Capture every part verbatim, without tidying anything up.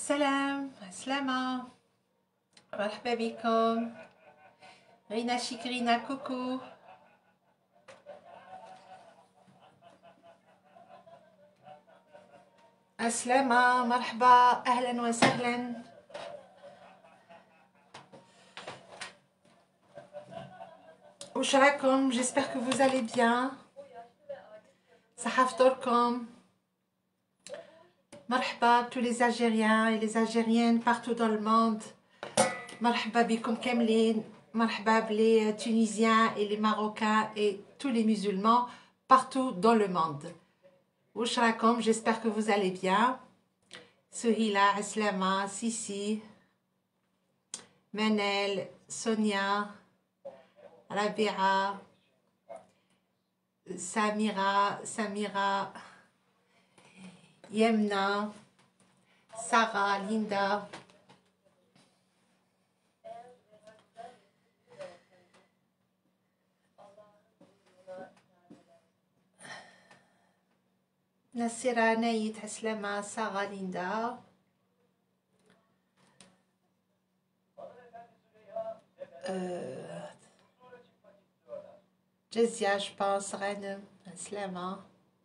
السلام عسلامة، مرحبا بكم. رينا شكرينا كوكو. عسلامة، مرحبا، أهلا وسهلا. واش راكم؟ J'espère que vous allez bien. صحة فطوركم. مرحبا tous les Algériens et les Algériennes partout dans le monde. مرحبا بكم كاملين. مرحبا بلي Tunisiens et les Marocains et tous les musulmans partout dans le monde. واش راكم؟ J'espère que vous allez bien. سهيلة، عسلامة، سيسي، منال، سونيا، ربيعة، سميرة، سميرة، يمنى، سارة، ليندا. نصيرة، نايت، عسلامة، سارة، ليندا. أه... جزية je pense، غانم، عسلامة.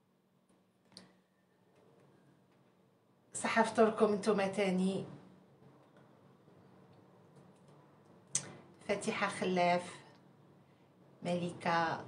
صحة فطوركم انتوما تاني. فاتحة خلاف، ملكة.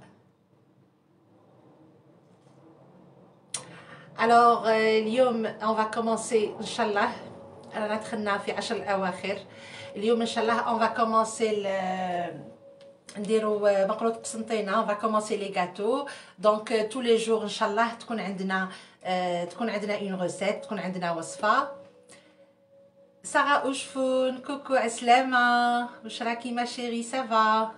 Alors اليوم on va commencer إن شاء الله. رانا دخلنا في عشر الأواخر. اليوم إن شاء الله on va commencer نديرو مقروط قسنطينة. on va commencer les gâteaux. donc tous les jours إن شاء الله تكون عندنا تكون عندنا une recette، تكون عندنا وصفة. سارة وشفون، كوكو، عسلامة، واش راكي ما شيري؟ سافا.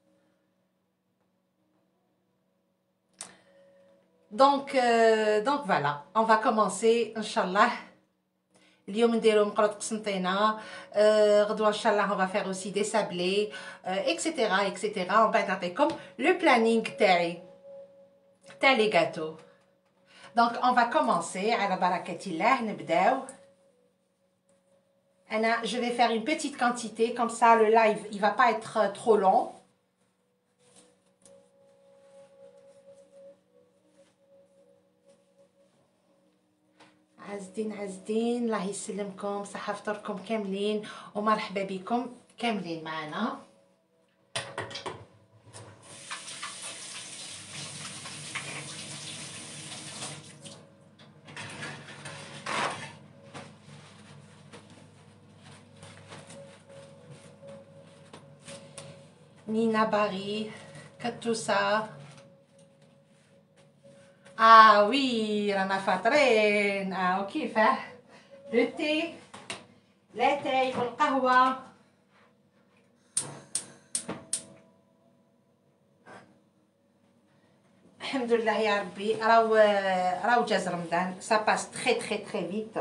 donc euh, donc voilà on va commencer ان شاء الله. اليوم نديرو مقروط قسنطينة. euh, غدوة ان شاء الله on va faire aussi des sablés euh, etc etc. ومن بعد نعطيكم le planning تاعي تاع les gâteaux. donc on va commencer على بركة الله. نبداو. أنا je vais faire une petite quantité comme ça le live il va pas être trop long. عزدين عزدين، الله يسلمكم، صحة فطوركم كاملين ومرحبا بكم كاملين معنا. نينا باري، كتوسا. اه وي رانا فاطرين. اه وكيفاه؟ لو تي، لاتاي والقهوة. الحمد لله يا ربي. راهو راهو جاز رمضان، سا باس تري تري تري فيت.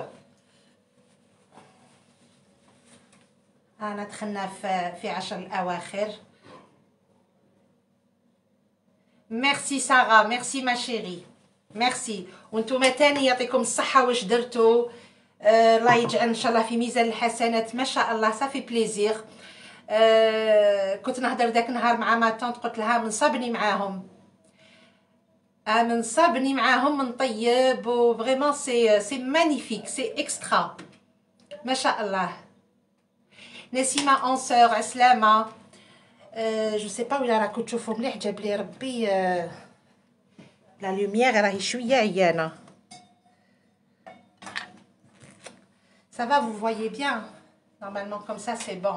انا دخلنا في في عشر الاواخر. ميرسي سارة، ميرسي ما شيري، ميرسي. وانتم تاني يعطيكم الصحة واش درتوا. آه الله يجعل ان شاء الله في ميزان الحسنات. ما شاء الله صافي بليزير. آه كنت نهضر داك النهار مع ما طونط، قلت لها منصابني معاهم. آه منصابني معاهم من طيب و فريمون سي سي مانيفيك، سي اكسترا. ما شاء الله. نسيمة اونسور، عسلامة. آه جو سي با وين راكم تشوفوا مليح. جاب لي ربي آه لا لوميير راهي شويه عيانه. Ça va, vous voyez bien. Normalement comme ça c'est bon.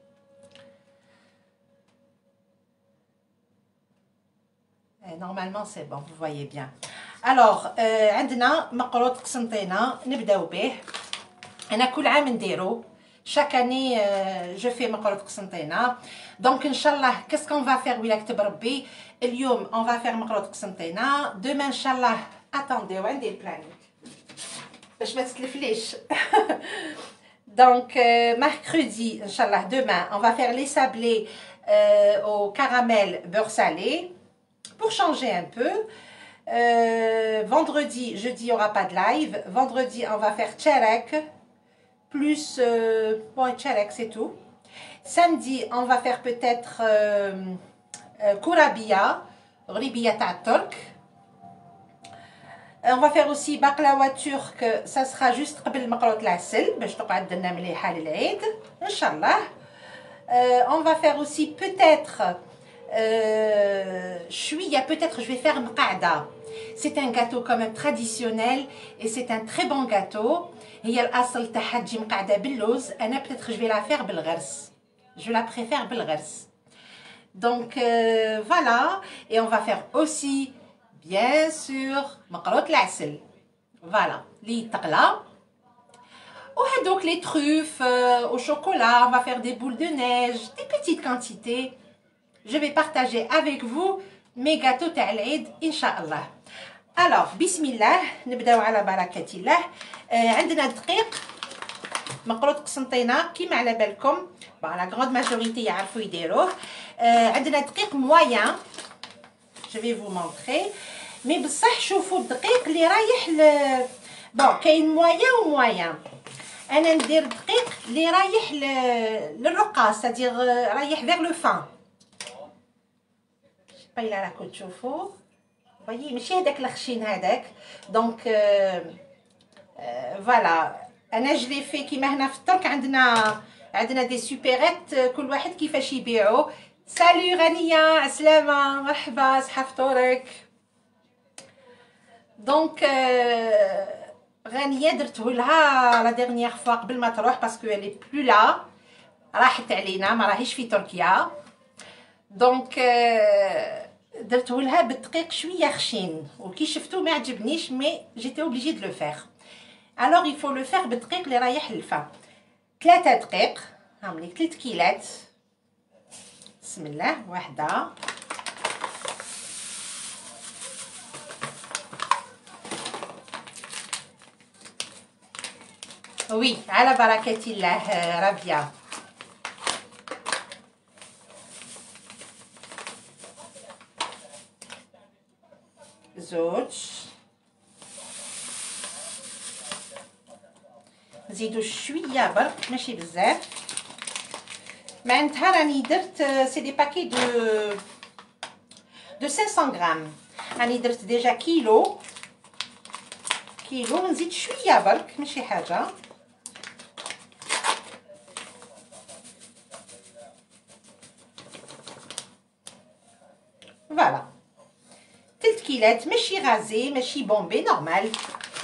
Et normalement c'est bon, vous voyez bien. Alors euh, عندنا مقروط قسنطينة نبداو به. انا كل عام نديرو. chaque année euh, je fais مقروط قسنطينة. donc ان شاء الله qu'est-ce qu'on va faire ولا كتب ربي. اليوم on va faire مقروط قسنطينة. demain ان شاء الله attendez عندي البلانينغ باش ما تتلفليش. donc euh, mercredi inchallah demain on va faire les sablés euh, au caramel beurre salé pour changer un peu. euh, vendredi jeudi il n'y aura pas de live. vendredi on va faire tcharek plus euh, bon, tcharek, c'est tout. Samedi, on va faire peut-être euh, euh, kourabia, غريبية تاع الترك. On va faire aussi baklawa turc, ça sera juste قبل مقروط العسل باش تقعد لنا مليحة للعيد إن شاء الله. Euh, on va faire aussi peut-être euh, شوية peut-être je vais faire مقعدة. C'est un gâteau quand même traditionnel et c'est un très bon gâteau. هي الأصل تاعها تجي مقعدة باللوز. أنا peut-être je vais la faire بالغرس. Je la préfère بالغرس. Donc euh, voilà, et on va faire aussi bien sûr مقروط العسل. Voilà, li taqla. Oh, donc les truffes euh, au chocolat, on va faire des boules de neige, des petites quantités. Je vais partager avec vous mes gâteaux تاع العيد إن شاء الله. Alors, bismillah, نبداو على بركة الله. آه عندنا دقيق مقروط قسنطينة كيما على بالكم. Bon, la grande majorité يعرفوا يديروه. آه عندنا دقيق موين. Je vais vous montrer. Mais بصح شوفوا الدقيق اللي رايح ل bon كاين موين وموين. انا ندير دقيق اللي رايح ل... للرقاص c'est-à-dire رايح vers le fin. باي لا راكم تشوفوا باي ماشي هذاك الخشين هذاك دونك فوالا انا جلي في كيما هنا في الترك عندنا عندنا دي سوبيريت كل واحد كيفاش يبيعوا. سالو غنيه عسلامه مرحبا صحه فطورك. دونك غنيه درته لها لا ديرنيير فوا قبل ما تروح باسكو لي بلو لا راحت علينا ما راهيش في تركيا. دونك درته لها بالدقيق شويه خشين وكي شفتو ما عجبنيش مي جيتي اوبليجي دو لو فير. الوغ يفو لو فير بالدقيق اللي رايح للفا. ثلاثه دقيق هامليك ثلاث كيلات. بسم الله واحده وي على بركه الله رابيه. زوج نزيدو شويه برك ماشي بزاف. معناتها راني درت سي دي باكي دو دو خمسمية غرام. راني درت ديجا كيلو كيلو نزيد شويه برك ماشي حاجه. فوالا ثلاث كيلات ماشي غازي ماشي بومبي نورمال.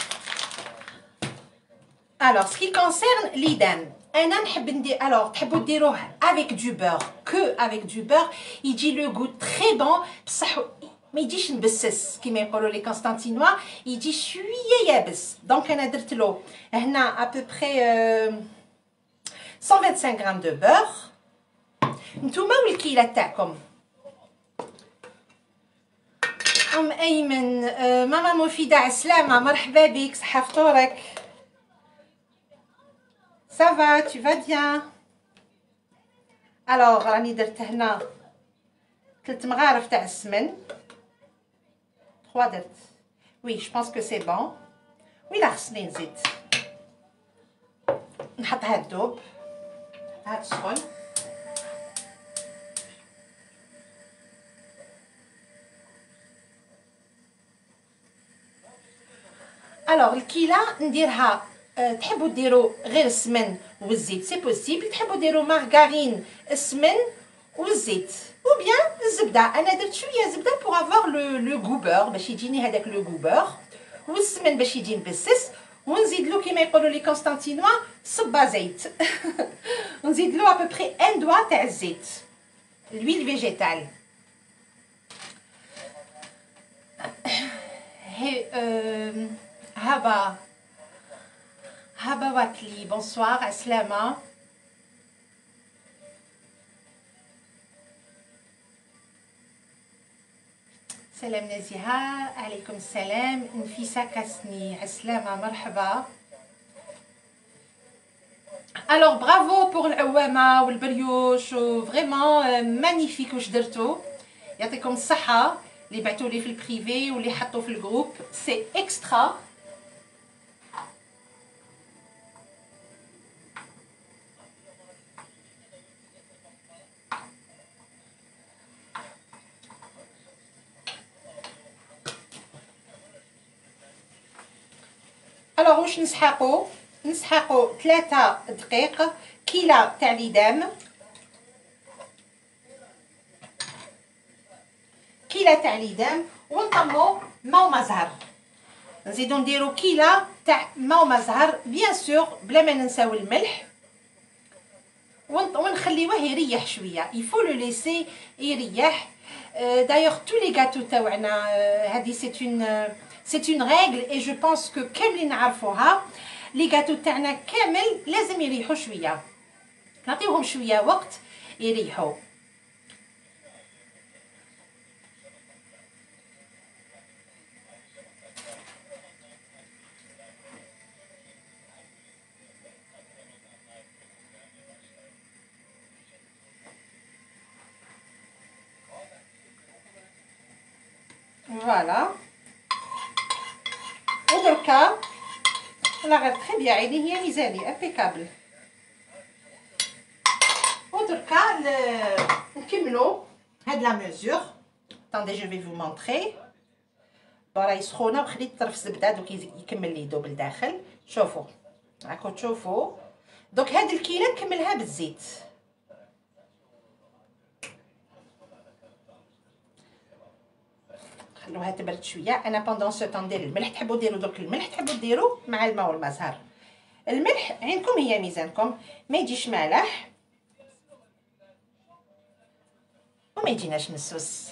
الوغ سكي كونسيرن ليدان انا نحب ندير الوغ تحبوا ديروه افيك دو بور كو افيك دو بور يجي لو غو تري بون بصح ما يجيش مبسس كيما يقولوا لي كونستانتينوا يجي شويه يابس. دونك انا درت له هنا ابوبري مية وخمسة وعشرين غرام دو بور. نتوما والكيلات تاعكم. ام ايمن آه ماما مفيده عسلامه مرحبا بك صحه فطورك. Ça va, tu vas bien? Alors, راني درت هنا ثلاث مغارف تاع السمن. ثلاثة درت. Oui, je pense que c'est bon. ويلا خصني نزيد. نحطها تذوب. نحطها تسخن. Alors, الكيله نديرها تحبوا ديروا غير السمن والزيت سي بوسيبل. تحبوا ديروا مارغارين السمن والزيت او بيان الزبده. انا درت شويه زبده بوغ افوار لو لو غوبور باش يجيني هذاك لو غوبور والسمن باش يجي مبسس. ونزيد له كيما يقولوا لي كونستانتينوا صبه زيت. ونزيد له ابوبري ان دوا تاع الزيت لويل فيجيتال. هي هبا هبا واتلي بونسوار عسلامة. سلام نزيهة عليكم السلام. نفيسة كاسني عسلامة مرحبا. الوغ برافو بور العوامة والبريوش و فريمون مانيفيك واش درتو. يعطيكم الصحة اللي بعتوا لي في البريفي واللي حطوا في الجروب سي اكسترا. الوغ واش نسحقو؟ نسحقو ثلاثة دقيق كيلة تاع ليدام، كيلة تاع ليدام، ونطمو ما وما زهر. نزيدو نديرو كيلة تاع ما وما زهر بيان سور بلا ما ننساو الملح، ونخليوه يريح شويه. يفو لو ليسي يريح. دايوغ تو لي غاتو تاوعنا هادي سي اون سي اون ريغل اي جو بونس كو كاملين نعرفوها. لي غاتو تاعنا كامل لازم يريحوا شويه، نعطيوهم شويه وقت يريحوا. فوالا. ودركا لا غير تري بيان عيني هي ميزاني امبيكابل. ودركا نكملو هاد لا ميزور. طوندي جو في فو مونطري. راهي سخونه وخليت طرف الزبده دوك يكمل لي يذوب لداخل. شوفوا راكم تشوفوا دوك هاد الكيله نكملها بالزيت. خلوها تبرد شويه. انا بوندون سو طون ندير الملح. تحبوا ديروا دوك الملح تحبوا ديروا مع الماء والمزهر. الملح عينكم هي ميزانكم، ما يجيش مالح وما يجيناش مسوس.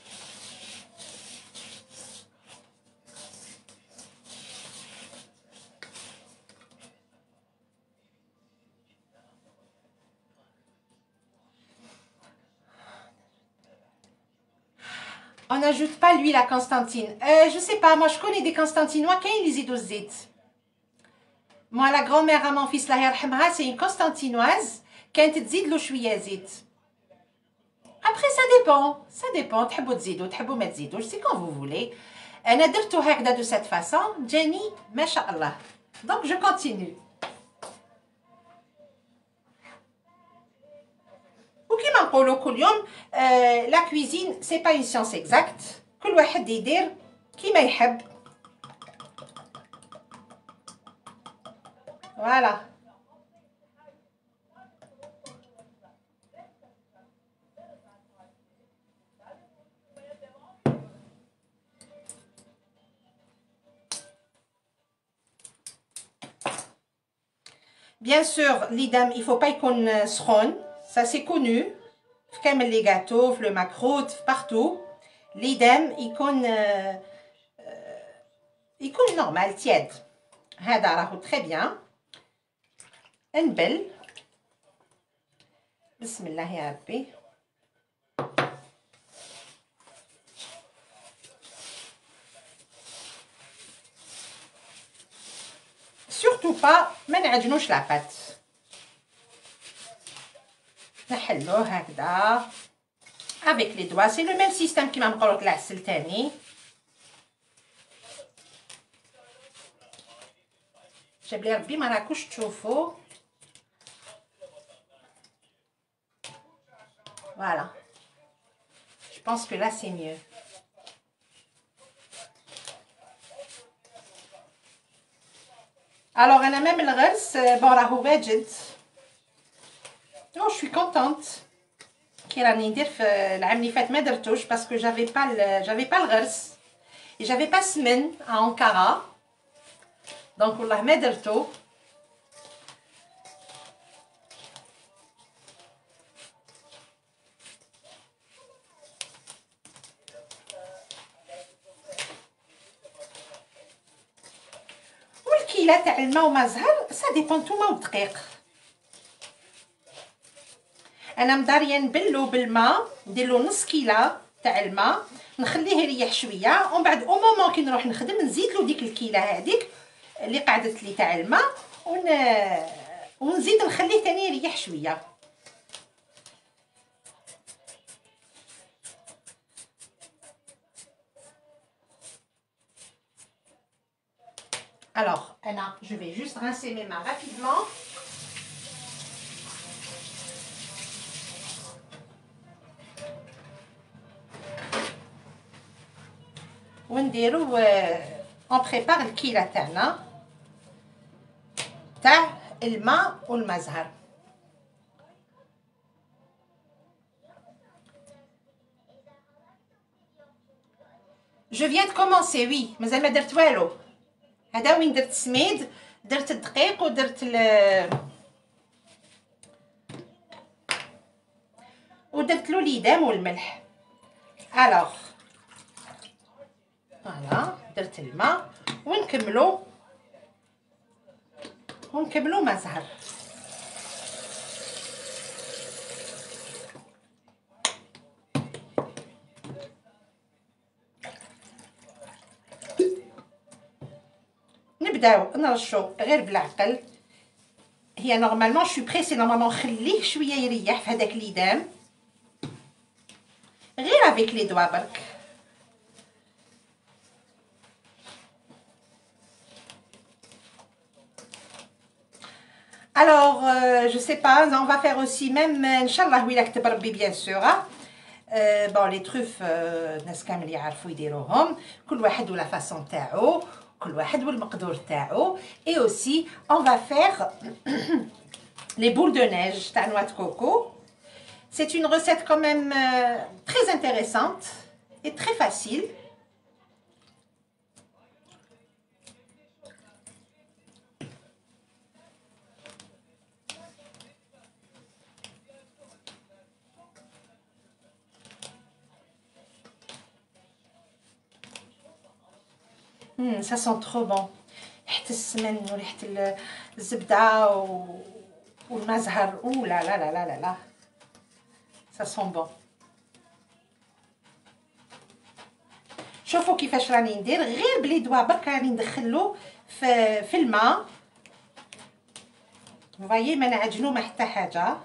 On n'ajoute pas l'huile à Constantine. Euh, je sais pas, moi je connais des Constantinois qui ils يزيدوا الزيت. Moi la grand-mère à mon fils الله يرحمها c'est une Constantinoise كانت تزيد له شويه زيت. Après ça dépend, ça dépend. تحبوا تزيدوا تحبوا ما تزيدوش c'est quand vous voulez. انا درتو هكذا de cette façon جاني ما شاء الله. Donc je continue. وكيما نقولوا كل يوم لا كويزين سي با اون سيونس اكزاكت. كل واحد يدير كيما يحب. فوالا. بيان سور ليدام il faut pas يكون سخون. Ça c'est connu. في كامل لي غاتو، في لو ماكروت، في بارتو. ليدام يكون يكون نورمال تياد. هذا راهو تري بيان. نبل. بسم الله يا ربي. سورتو با ما نعجنوش لاباط. نحلوه هكذا افيك لي دوا. سي لو ميم سيستيم كيما نقولك العسل تاني. جاب لي ربي ما راكوش تشوفوا. فوالا جو بونس كو لا سي ميو. الوغ انا ميم الغرس بون راهو واجد. Oh, je suis contente. كي راني ندير في العام اللي فات ما درتوش باسكو جافي با جافي با الغرس et j'avais pas semaine à Ankara. Donc والله ما درتو. والكيله تاع الماء وما زهر سا ديبون توما ودقيق. انا مداريه نبلو بالماء. نديرلو نص كيله تاع الماء نخليه يريح شويه ومن بعد او مومون كي نروح نخدم نزيدلو ديك الكيله هذيك اللي قعدت لي تاع الماء ون... ونزيد نخليه تاني يريح شويه. Alors, Anna, je vais juste rincer mes mains rapidement. ونديرو اون بريبار الكيله تاعنا. الماء والمزهر. Je viens de commencer, oui. مازال ما درت والو. هذا وين درت السميد، درت الدقيق ودرت ال ودرت له ليدام والملح. الوغ فوالا درت الماء ونكملو ونكملو مزهر. نبداو نرشو غير بالعقل. هي نورمالمون شو بريسي نورمالمون نخليه شويه يريح في هذاك ليدام غير افيك لي دوا برك. Alors, euh, je sais pas, on va faire aussi même, Inch'Allah, oui, كتب ربي bien sûr. Euh, bon, les truffes, الناس كامل يعرفوا يديروهم، كل واحد ولا فاصون تاعو، كل واحد والمقدور تاعو. Et aussi, on va faire les boules de neige تاع noix de coco. C'est une recette quand même euh, très intéressante et très facile. Mmh, ça sent trop bon. ريحة السمن وريحة الزبدة والمزهر. اوه لا لا لا لا لا. Ça sent bon. شوفوا كيفاش راني ندير، غير بلي دوا برك راني ندخلو في في الماء. فوايي ما نعجنو ما حتى حاجه.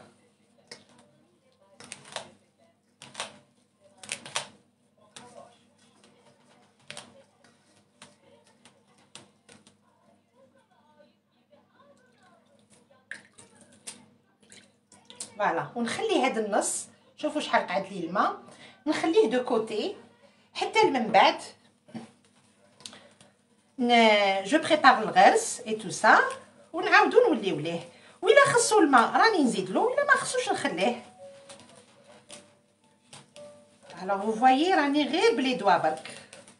فوالا ونخلي هذا النص. شوفوا شحال قعد لي الماء، نخليه دو كوتي حتى من بعد جو بريبار الغرس اي تو سا ونعاودو نوليو ليه. وإلا خصو الماء راني نزيد له، وإلا ما خصوش نخليه. الوغ فو فوايي راني غير بلي دوا برك.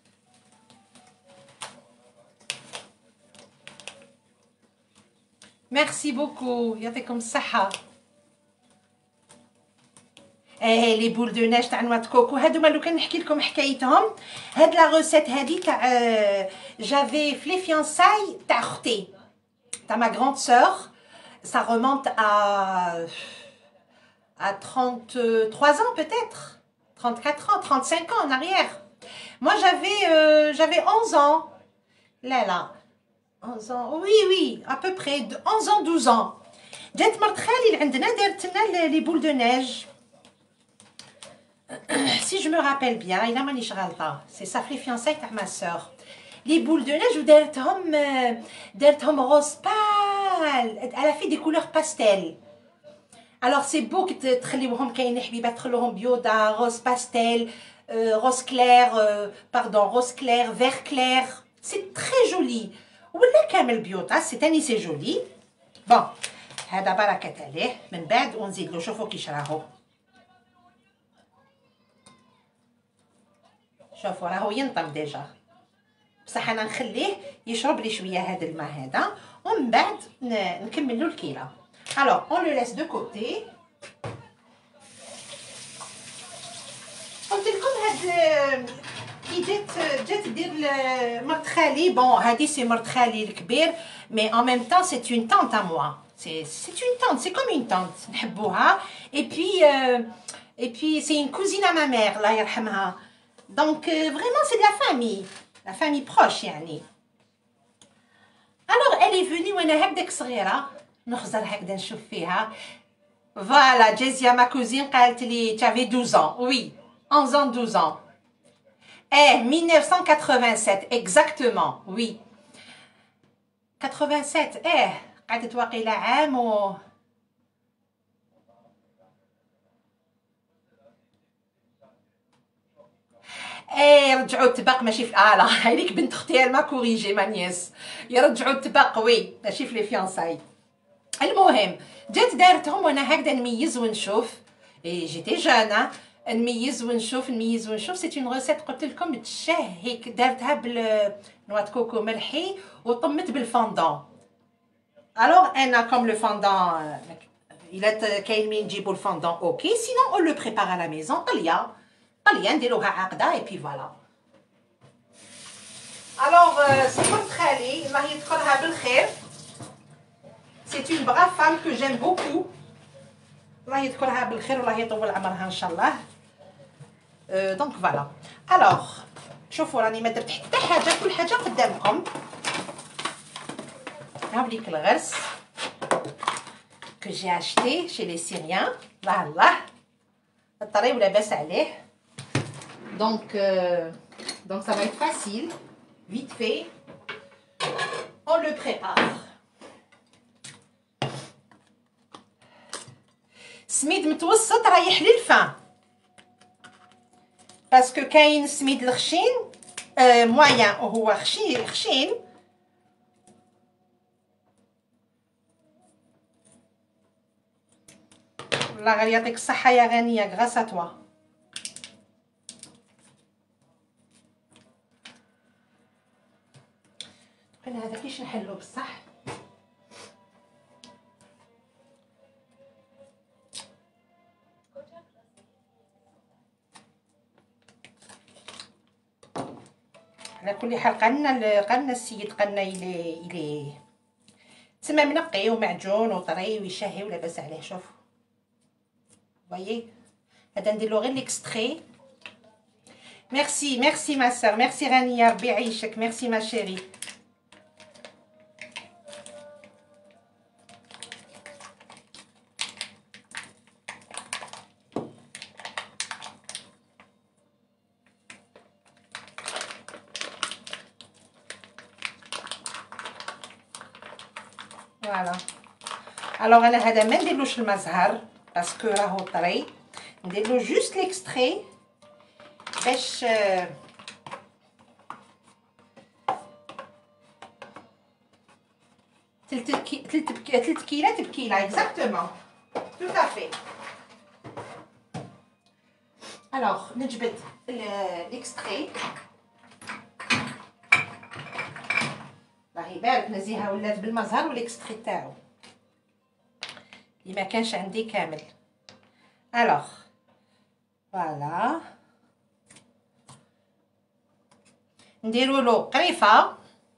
ميرسي بوكو، يعطيكم الصحة. ايه لي بول دو نيج تاع نوا د كوكو هادو لو كان نحكي لكم حكايتهم. هاد لا روسيت هادي تاع جافي في لي فيانساي تاع اختي تاع ما غراند سور. Ça remonte à à trente-trois ans peut-être, trente-quatre ans, trente-cinq ans en arrière. Moi j'avais euh, j'avais onze ans. Là là. onze ans. Oui oui, à peu près onze ans douze ans. جات مرت خالي اللي عندنا دارت لنا لي بول دو نيج. Si je me rappelle bien, il a مانيش غلطة. C'est ça في les fiançailles تاع ma sœur. Les boules de neige ودارتهم دارتهم روز بال. Elle a fait des couleurs pastel. Alors c'est beau que تخليوهم كاين حبيبات تخلوهم بيوضة روز باستيل روز كلير pardon روز كلير فير كلير. C'est très joli. ولا كامل بيوضة c'est تاني c'est joli. Bon هذا بركة عليه. من بعد ونزيد له. شوفوا كيش راهو. شوفوا راهو ينطم ديجا. بصح انا نخليه يشرب لي شويه هذا الماء هذا ومن بعد نكمل له الكيله. الوغ اون لو ليس دو كوتي. قلت لكم هاد كي جات جات دير مرت خالي. بون هادي سي مرت خالي الكبير مي ان ميم طون سي اون طونت ا موا. سي سي اون طونت سي كوم اون طونت نحبوها. اي بي اي بي سي اون كوزين ا ما مير الله يرحمها. Donc euh, vraiment c'est de la famille, la famille proche يعني. Alors elle est venue وانا هكداك صغيره نخزر هكذا نشوف فيها. Voilà, Jessia ma cousine قالت لي tu avais douze ans. Oui, onze ans douze ans. Eh mille neuf cent quatre-vingt-sept exactement. Oui. quatre-vingt-sept eh قعدت واقيلا عام و ايه يرجعوا الطبق ماشي في اه لا هذيك بنت اختي ما كوريجي ما نيس. يرجعوا الطبق وي ماشي في لي فيانساي. المهم جات دارتهم وانا هكذا نميز ونشوف. اي جيتي جانا نميز ونشوف نميز ونشوف. سي اون ريسيت قلت لكم تشاه هيك، دارتها بالنوع كوكو ملحي وطمت بالفوندون. الوغ انا كوم لو فوندون الا كاين مين نجيبو الفوندون اوكي، سينون اون لو بريبار ا لا ميزون. قليه قليه نديروها عقده اي بي فوالا. الوغ سمرت خالي الله يذكرها بالخير، سي اون براف فام كو جيم بوكو، الله يذكرها بالخير والله يطول عمرها ان شاء الله. أه دونك فوالا. الوغ شوفوا راني ما درت حتى حاجه، كل حاجه قدامكم. هاوليك الغرس que j'ai acheté chez les Syriens. الله الله الطري ولاباس عليه. donc euh, donc ça va être facile, vite fait on le prépare. سميد متوسط رايح للفان باسكو كاين سميد الخشين آه مويان وهو خشين خشين. الله غير يعطيك الصحة يا غانية غراس توا. انا هذا كيش نحلو بصح. على كل حال قالنا قالنا السيد قالنا الي الي تما منقي ومعجون وطري ويشهي ولاباس عليه. شوفوا voyez هذا ندير له غير ليكستري. ميرسي ميرسي ما سور، ميرسي رانيا ربي يعيشك، ميرسي ما شيري. فوالا. الوغ انا هذا ما نديرلوش المزهر باسكو راهو طري، نديرلو جوست ليكستري باش تلت تلت كيلات بكيله اكزاكتومون تو كافي. الوغ نجبد ليكستري. الله يبارك نزيها ولات بالمزهر وليكستري تاعو اللي ما كانش عندي كامل. الوغ فوالا نديرو له قريفه.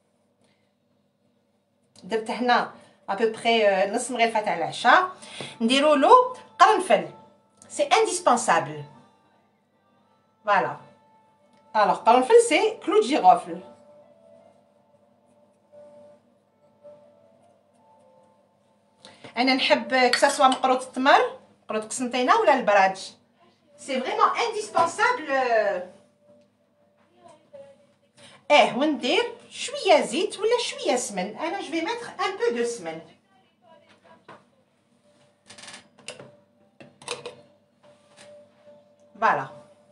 درت هنا ابوبري نص مغرفه تاع العشاء. نديرو له قرنفل، سي انديسبونسابل. فوالا. الوغ قرنفل سي كلو دو جيروفل. انا نحب كساسوا مقروط التمر مقروط قسنطينه ولا البراج، سي فريمون انديسبونسابل. اه وندير شويه زيت ولا شويه سمن. انا جو في ميتر ان بو دو سمن. فوالا.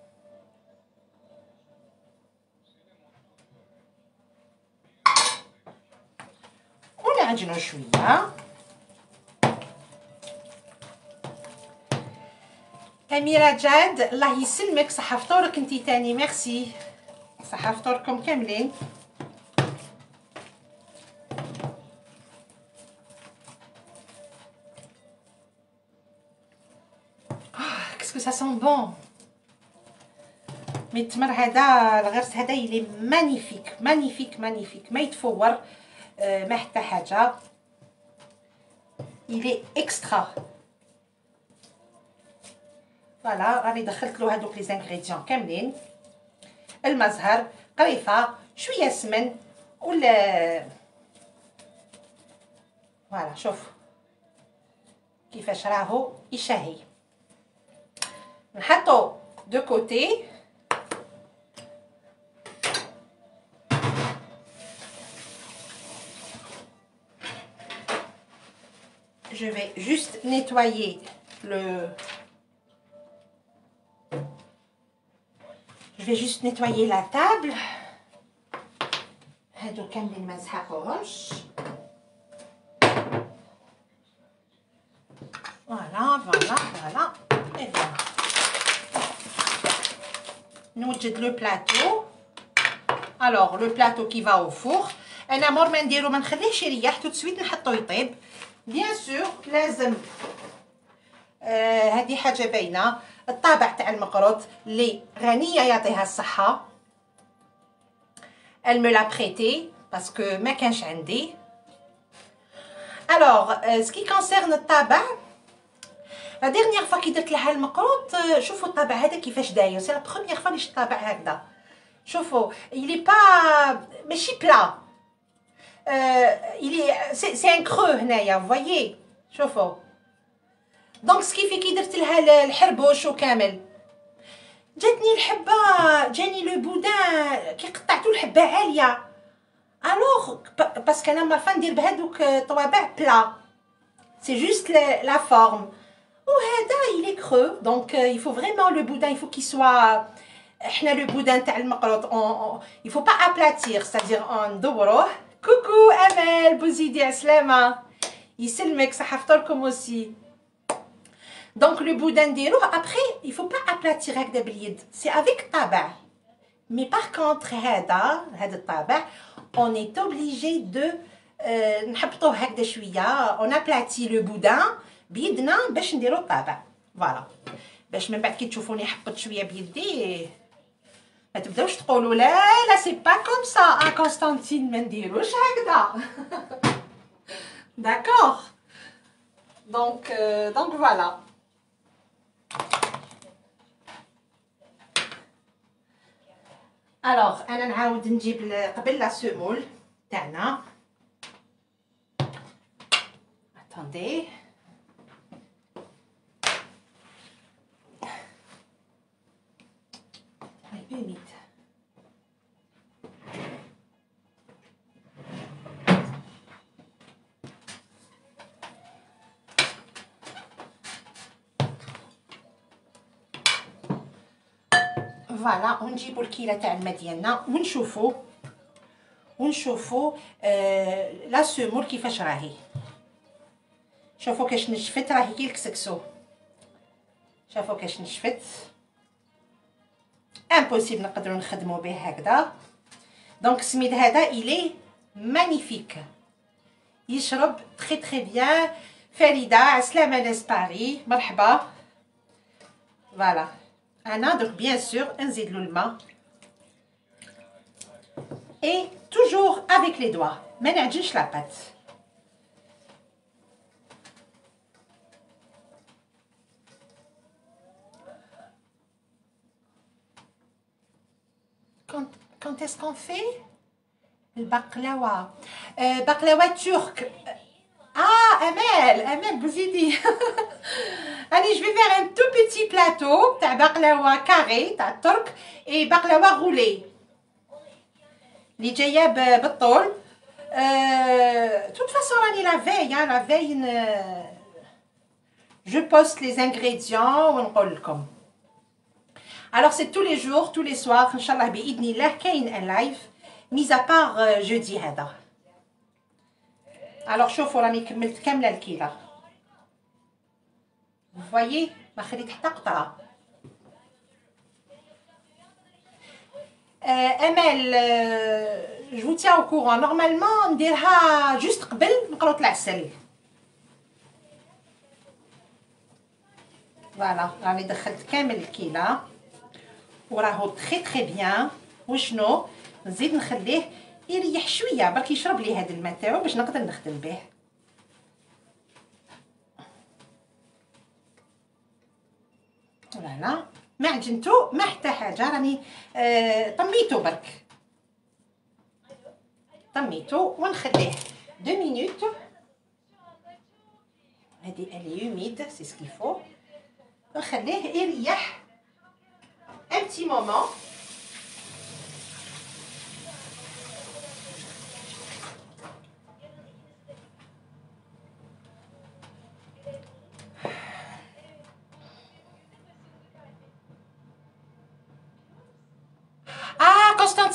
ونعجنو شويه. أميرة جاد الله يسلمك، صحة فطورك انتي تاني، ميرسي، صحة فطوركم كاملين. اه كسكو سا سون بون. مي التمر هذا الغرس هذا يلي مانيفيك مانيفيك مانيفيك، ما يتفور آه ما حتى حاجة، يلي اكسترا. فوالا راني دخلت له هذوك لي زانغريديون كاملين، المزهر، قريفه، شويه سمن ولا فوالا. شوف كيفاش راهو يشهي. نحطو دو كوتي. Je vais juste nettoyer le Je vais juste nettoyer la table. هادو كاملين ما نسحقوهمش. Voilà, voilà, voilà. Et bien. نوجد le plateau. Alors, le plateau qui va au four. انا مور ما نديرو ما نخليهش يريح تو سويت نحطو يطيب. بيان سور لازم آه هذه حاجه باينه. الطابع تاع المقروط اللي غنيه يعطيها الصحه. Elle me l'a prêté parce que ما كانش عندي. Alors, euh, ce qui concerne الطابع, la dernière fois كي درت لها المقروط شوفوا الطابع هذا كيفاش داير. سي لا بروميير فوا اللي شفت الطابع هكذا. شوفوا il est pas ماشي بلا. Euh, il est c'est un creux هنايا, vous voyez. شوفوا. دونك سكيفي كي درت لها الحربوش وكامل جاتني الحبه, جاني لو بودان كي قطعتو الحبه عاليه. الوغ باسكو انا مارفا ندير بهذوك طوابع بلا, سي جوست لا فورم. وهذا il est creux, donc euh, il faut vraiment le boudin, il faut qu'il soit. احنا لو بودان تاع المقروط on, il faut pas aplatir, c'est-à-dire on ندوروه. كوكو امل بوزيدي عسلامه يسلمك, صحه فطوركم aussi. Donc le boudin نديروه après il faut pas aplatir هكذا باليد, c'est avec طابع. Mais par contre هذا هذا الطابع on est obligé de euh, نحبطوه هكذا شويه, on aplatit le boudin بيدنا باش نديرو الطابع. فوالا باش من بعد كي تشوفوني حبط شويه بيدي ما تبداوش تقولوا لا لا سي با كوم سا ا كونستانتين, ما نديروش هكذا. داكوغ. دونك دونك فوالا. الوغ انا نعاود نجيب قبل لا سيمول تاعنا. اتوندي هاي humide. فوالا ونجيبو الكيله تاع الماء ديالنا ونشوفو ونشوفو آه لا سيمول كيفاش راهي. شوفو كاش نشفت, راهي كي الكسكسو. شوفو كاش نشفت, امبوسيبل نقدروا نخدموا به هكذا. دونك السميد هذا الي مانيفيك, يشرب تري تري بيان. فريده عسلامه ناس باري, مرحبا. فوالا انا دونك بيان سور نزيد له الماء اي توجور افيك لي دوا, ما نعجنش لاباط. Quand, quand est-ce qu'on fait le baklawa? euh, baklawa turc. Ah, Amel, Amel Bouzidi. Allez, je vais faire un tout petit plateau تاع baklawa carré تاع turc et baklawa roulé اللي جايه بالطول. euh, toute façon راني la veille, hein, la veille je poste les ingrédients ونقول لكم. Alors c'est tous les jours, tous les soirs, Inch'Allah بإذن الله كاين un live, mis à part euh, jeudi هذا. Alors شوفوا راني كملت كاملة الكيلة. Vous voyez ما خليت حتى قطرة. euh, Amel, euh, je vous tiens au courant. Normalement نديرها juste قبل مقروط العسل. فوالا راني دخلت كامل الكيلة وراهو تري تري بيان. وشنو نزيد نخليه يريح شويه برك يشرب لي هذا الماء تاعو باش نقدر نخدم به. فوالا ما عجنتو ما حتى حاجه, راني آه طميتو برك طميتو ونخليه دو مينوت. هذه الي هوميد سي سكيفو, نخليه يريح un petit moment.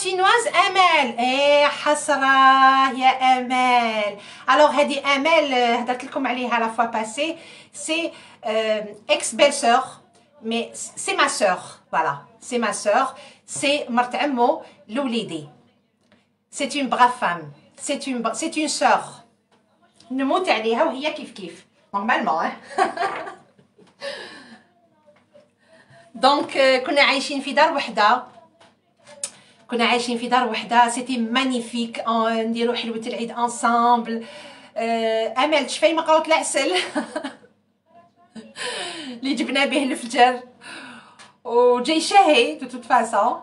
chinoise Amel. Eh حسرة يا Amel. Alors هذه Amel هدرت لكم عليها la fois passée. C'est euh, ex-belle-sœur, mais c'est ma sœur. Voilà, c'est ma sœur. C'est مرت عمو لوليدي. C'est une brave femme. C'est une c'est une sœur. نموت عليها وهي كيف كيف. Normalement, hein. Donc كنا عايشين في دار وحده. كنا عايشين في دار وحده. C'était magnifique. نديرو حلوة العيد ensemble. امل تشفي مقروط العسل اللي جبنا به الفجر وجاي شاهي de toute façon.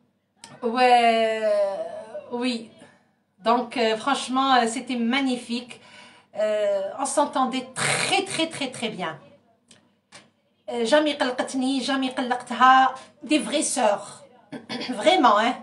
Oui. Donc franchement c'était magnifique. On s'entendait très très très très bien. Jamais قلقتني, jamais قلقتها. Des vraies sœurs. Vraiment, hein.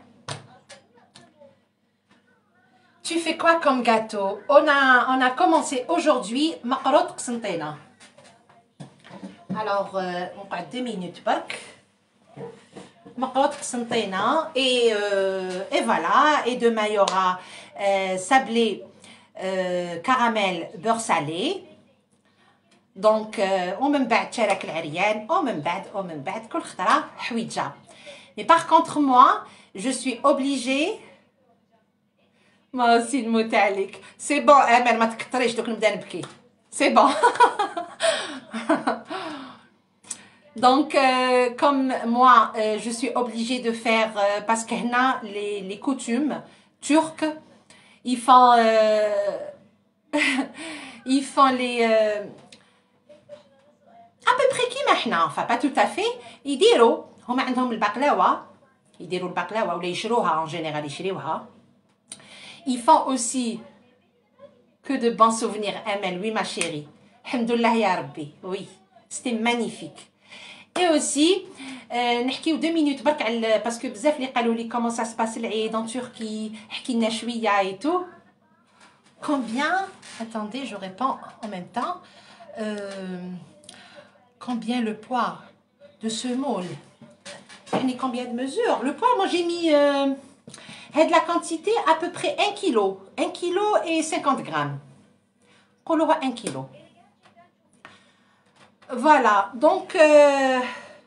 Tu fais quoi comme gâteau? On a, on a commencé aujourd'hui مقروط قسنطينة. Alors, on prend deux minutes برك. مقروط قسنطينة et euh, et voilà. Et demain il y aura euh, sablé, euh, caramel, beurre salé. Donc ومن بعد شارك العريان ومن بعد ومن بعد كل خطرة حويجة. Mais par contre moi, je suis obligée. ما aussi نموت عليك. C'est bon امل ما تكثريش دوك نبدا نبكي. C'est bon. Donc euh, comme moi euh, je suis obligée de faire euh, parce que هنا les les coutumes turques ils font euh, ils font les euh, à peu près كيما حنا. Enfin pas tout à fait. يديروا هما عندهم البقلاوه. يديروا البقلاوه ولا يشروها en général يشريوها. Ils font aussi que de bons souvenirs Amel. Oui ma chérie. Alhamdoulilah ya Rabbi. Oui, c'était magnifique. Et aussi euh, نحكيو deux minutes برك على parce que بزاف اللي قالوا لي comment ça se passe العيد en Turquie. احكي لنا شويه et tout. Combien? Attendez, je réponds en même temps. Euh, combien le poids de ce moule? Et combien de mesures? Le poids, moi j'ai mis euh, de la quantité à peu près un kilo. un kilo et cinquante grammes. On aura un kilo. Voilà, donc, euh,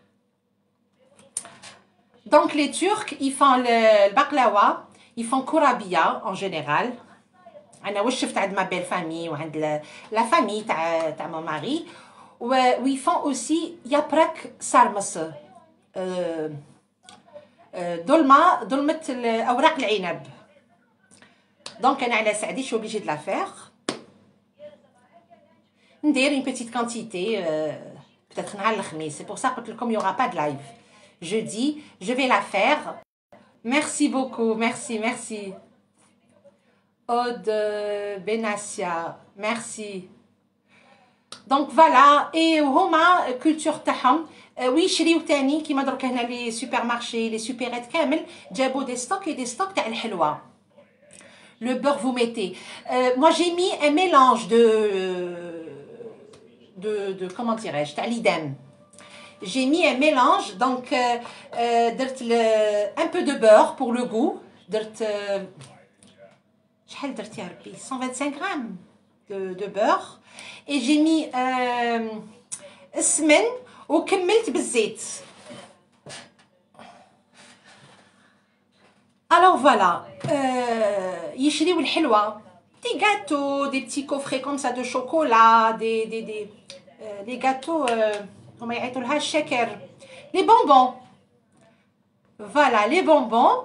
donc les Turcs, ils font le, le baklawa, ils font kourabiya en général. أنا واش شفت عند ma belle famille وعند la famille تاع تاع mon mari. و ils font aussi يابرك سارمس. دولمة دولمة أوراق العنب. Donc أنا على سعدي شو obligée de la faire. ندير une petite quantité peut-être نهار الخميس. C'est pour ça قلت لكم il y aura pas de live. Jeudi, je vais la faire. Merci beaucoup, merci, merci. Aude Benassia, merci. Donc voilà, et هما culture تاعهم ويشريو تاني كيما درك هنا لي سوبر مارشي لي سوبرات كامل جابوا دي ستوك et des stocks تاع الحلوى. Le beurre vous mettez. Euh, moi j'ai mis un mélange de de de comment dirais-je تاع l'idem. J'ai mis un mélange donc euh, euh, درت un peu de beurre pour le goût. درت شحال درت يا ربي cent vingt-cinq grammes de de beurre. Et j'ai mis السمن وكملت بالزيت. Alors voilà, euh, يشريو الحلوى, des gâteaux, des petits coffrets comme ça de chocolat, des des des euh, les gâteaux comment يعيطوا لها الشكر, les bonbons. Voilà les bonbons.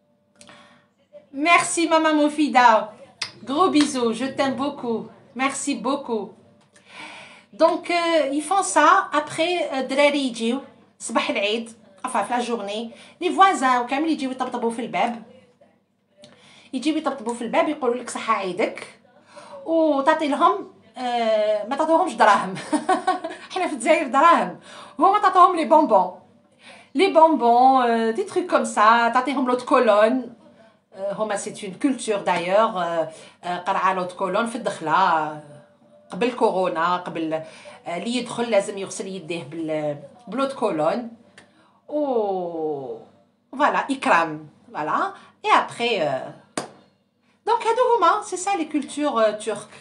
Merci maman Mofida, gros bisous, je t'aime beaucoup, merci beaucoup. Donc euh, ils font ça après الدراري يجيو صباح العيد enfin في la journée. Les voisins وكامل يجيو يطبطبوا في الباب, يجيو يطبطبوا في الباب يقولوا لك صحة عيدك وتعطي لهم آه ما تعطوهمش دراهم. حنا في الجزائر دراهم, هما تعطوهم لي بونبون لي بونبون euh, des trucs comme ça. تعطيهم لوت كولون. هما c'est une culture d'ailleurs. قرعه لوت كولون في الدخله قبل كورونا, قبل اللي يدخل لازم يغسل يديه بلوت كولون و فوالا إكرام. فوالا et après euh... donc هادو هما c'est ça les cultures euh, turques.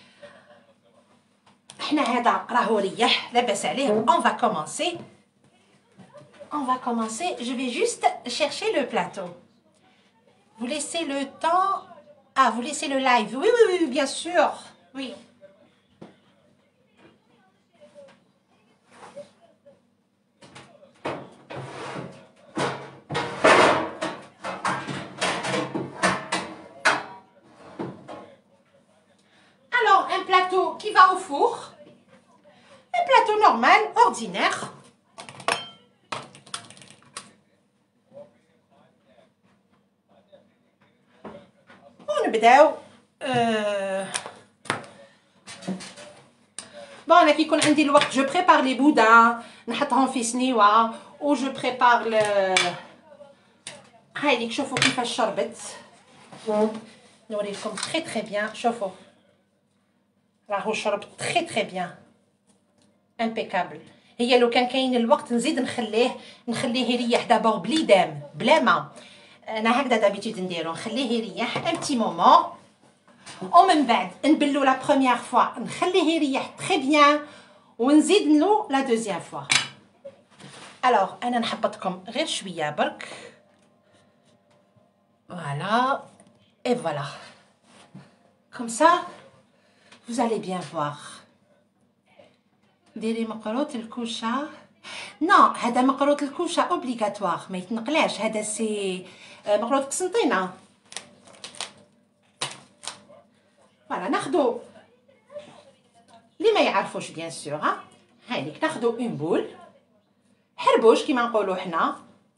حنا هذا راهو ريح لاباس عليه. On va commencer. On va commencer. Je vais juste chercher le plateau. Vous laissez le temps. Ah, vous laissez le live. Oui, oui, oui, bien sûr. Oui. Alors, un plateau qui va au four. Un plateau normal, ordinaire. ونبداو أه... بون انا كي يكون عندي الوقت جو بريبار لي بودان نحطهم في سنيوه و جو بريبار ل هايليك. شوفوا كيفاش شربت. نوريكم تري تري بيان. شوفوا راهو شرب تري تري بيان امبيكابل. هي لو كان كاين الوقت نزيد نخليه نخليه يريح دابور بلي دام بلا ما. انا هكذا دابيتود نديرو نخليه يريح ان بتي مومون ومن بعد نبلو لا بروميير فوا نخليه يريح تري بيان ونزيد نلو لا دوزيام فوا. الوغ انا نحبطكم غير شويه برك. فوالا اي فوالا كوم سا vous allez bien voir. ديري مقروط الكوشه. نو هذا مقروط الكوشه اوبليغاتوار ما يتنقلاش. هذا سي مقروط قسنطينه. فوالا ناخدو اللي ما يعرفوش بيان سور ها هايليك ناخدو اون بول حربوش كيما نقولوا حنا.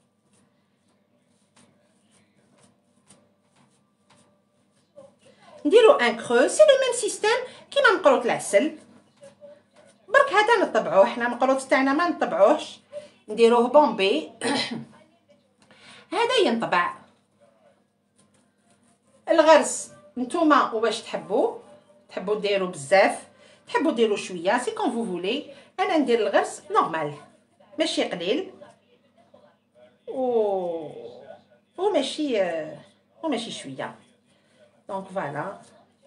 نديرو ان كرو سي لو ميم سيستيم كيما مقروط العسل. برك هذا نطبعوه حنا مقروط تاعنا ما نطبعوهش نديروه بومبي. هذا ينطبع. الغرس نتوما واش تحبوا تحبوا ديروا بزاف تحبوا ديروا شويه سي كون فو فولي. انا ندير الغرس نورمال ماشي قليل و وماشي وماشي شويه. دونك فوالا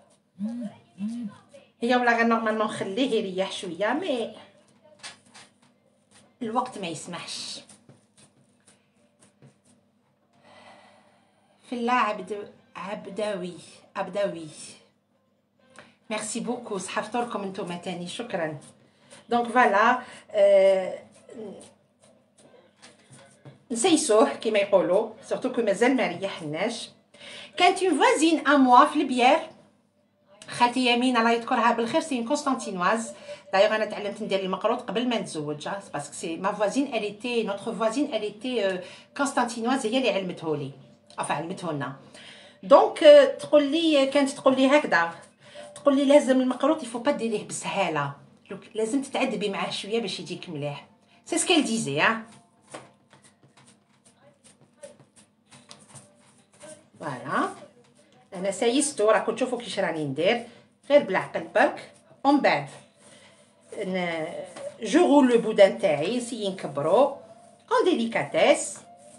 هي ولا غير نورمالمون نخليه يريح شويه مي الوقت ما يسمحش. في الله عبد عبداوي عبداوي ميرسي بوكو. صحفتوركم نتوما تاني شكرا. دونك فوالا أه... نسيسوه كيما يقولوا سورتو كو مازال ما ريحناش. كانت اون فوازين ا موا في البيار خالتي يمين الله يذكرها بالخير سي كونستانتينواز. دايوغ انا تعلمت ندير المقروط قبل ما نتزوج باسكو سي ما فوازين elle était notre voisine elle était كونستانتينواز هي اللي علمته لي enfin علمته لنا. دونك تقول لي كانت تقول لي هكذا تقول لي لازم المقروط يفو با ديريه بسهاله لازم تتعذبي معاه شويه باش يجيك مليح. سي سكيل ديزي ها. فوالا انا سايستو راكم تشوفوا كيش راني ندير غير بالعقل برك. ومن بعد جو رول لو بودان تاعي نسيي نكبرو اون ديليكاتيس.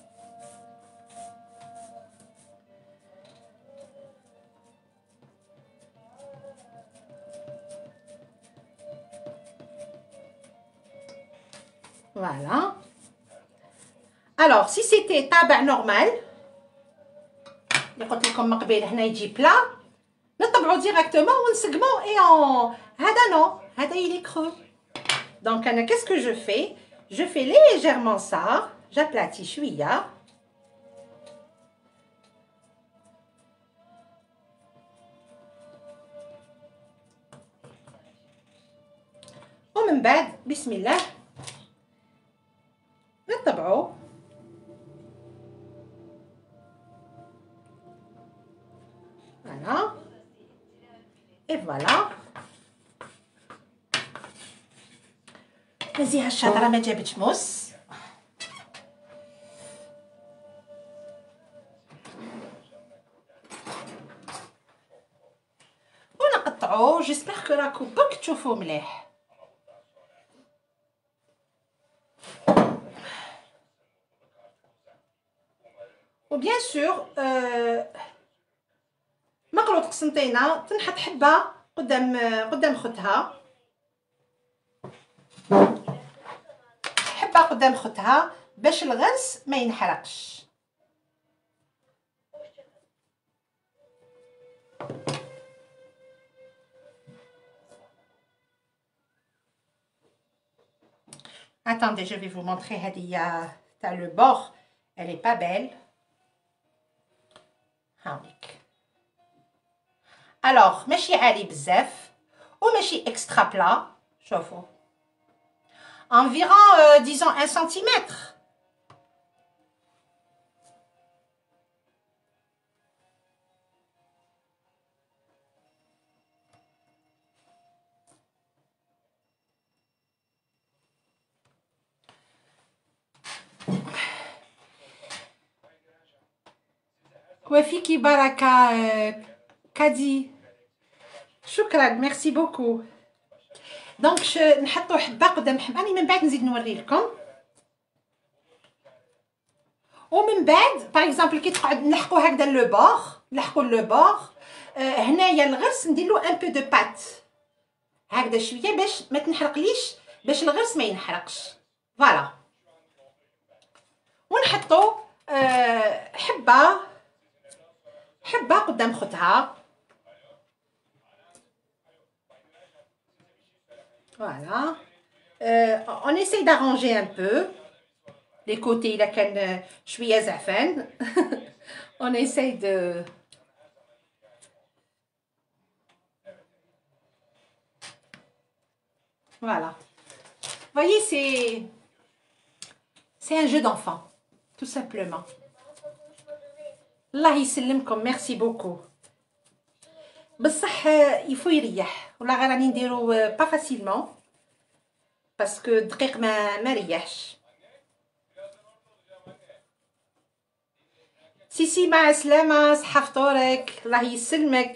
Voilà. Alors, si c'était طابع normal, اللي قلت لكم من قبيل هنا يجي بلا نطبعو ديريكتومون ونسقمو اي اون. هذا نو هذا يلي كرو. دونك انا كاسكو جو في جو في ليجيرمون سا جابلاتي شويه ومن بعد بسم الله نطبعو. فوالا اي فوالا. نزيها الشاطره ما جابتش موس. ونقطعو. جيسبر كو راكو برك تشوفو مليح. وبيان سور مقلوط قسنطينه تنحط حبه قدام قدام خوتها، حبه قدام خوتها باش الغرس ما ينحرقش. Attendez, je vais vous montrer هذه تاع le bord, elle est pas belle. هاوليك. alors ماشي عالي بزاف وماشي extra plat. شوفوا environ euh, disons un centimètre. وفيكي بركة كادي، شكرا ميرسي بوكو. دونك نحطو حبه قدام حبه، راني من بعد نزيد نوري لكم. ومن بعد باغ اكزومبل كي تقعد نلحقو هكذا لو بور، نلحقو لو بور آه هنايا الغرس نديرلو ان بو دو بات هكذا شويه باش ما تنحرقليش، باش الغرس ما ينحرقش. فوالا ونحطو آه حبه حبه قدام خوتها. Voilà. Euh, on essaye d'arranger un peu les côtés. Là, quand je suis à zafan, on essaye de. Voilà. Vous voyez, c'est c'est un jeu d'enfant, tout simplement. Allah يسلمكم, merci beaucoup. بصح il faut يريح ولا غير راني نديرو با فاسيلمون باسكو دقيق ما ما ريحش. سيسي مع السلامه، صحه فطورك، الله يسلمك،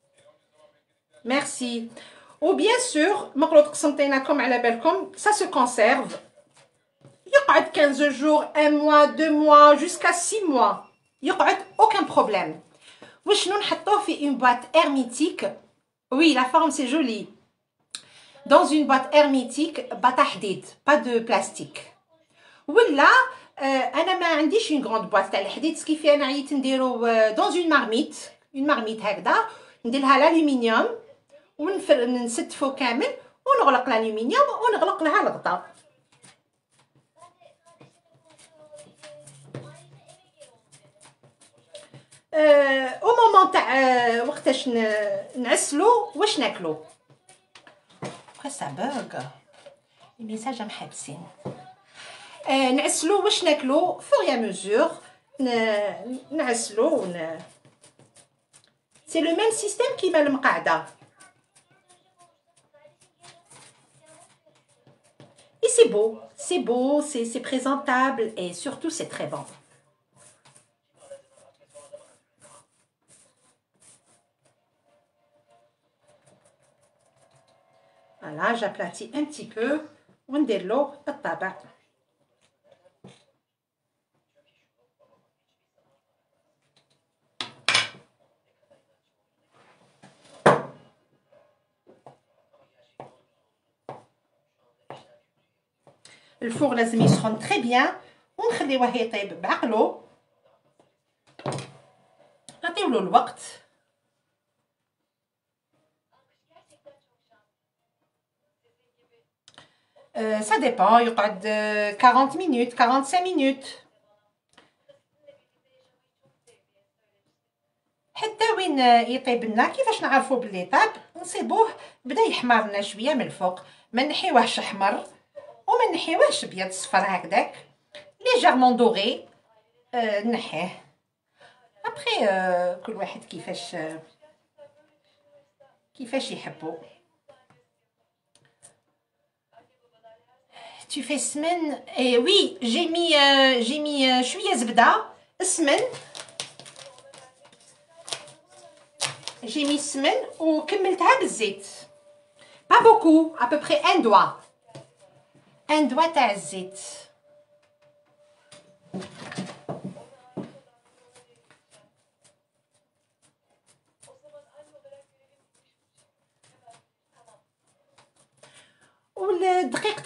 ميرسي. وبيان سور مقلوط قسنطينكم على بالكم ça se conserve يقعد quinze jours, un mois, deux mois, jusqu'à six mois يقعد aucun problème. وشنو نحطوه في une boîte hermétique. Oui, la forme c'est joli. Dans une boîte hermétique باطا حديد, pas de plastique. ولا euh, انا ما عنديش une grande boîte تاع الحديد، كيفي انا عييت نديرو dans une marmite, une marmite هكذا نديرها l'aluminium ونفر نستفو كامل ونغلق الالومنيوم ونغلق لها الغطاء. او مومون تاع وقتاش نعسلو واش ناكلو. بقى سا بوغ لي ميساج محبسين. نعسلو واش ناكلو فور يا مزور نعسلو ون... سي لو ميم سيستيم كيما المقعده. Et c'est beau, c'est beau, c'est c'est présentable et surtout c'est très bon. Voilà, j'aplatis un petit peu. On délo le tabac. الفوغ لازم يسخن تري بيان ونخليوه يطيب بعقلو، نعطيولو الوقت. Euh, ça dépend, يقعد quarante minutes, quarante-cinq minutes. حتى وين يطيب لنا. كيفاش نعرفو بلي طاب؟ نصيبوه بدا يحمر لنا شويه من الفوق، ما نحيوهش احمر وما نحيوهش ابيض صفر هكذاك، ليجيرمون دوغي أه نحيه. ابخي أه كل واحد كيفاش أه كيفاش يحبو. Tu fais semaine? Et oui, j'ai mis, euh, j'ai mis euh, شوية زبدة سمن. J'ai mis semaine وكملتها بالزيت. Pas beaucoup, à peu près un doigt. Un doigt تاع الزيت.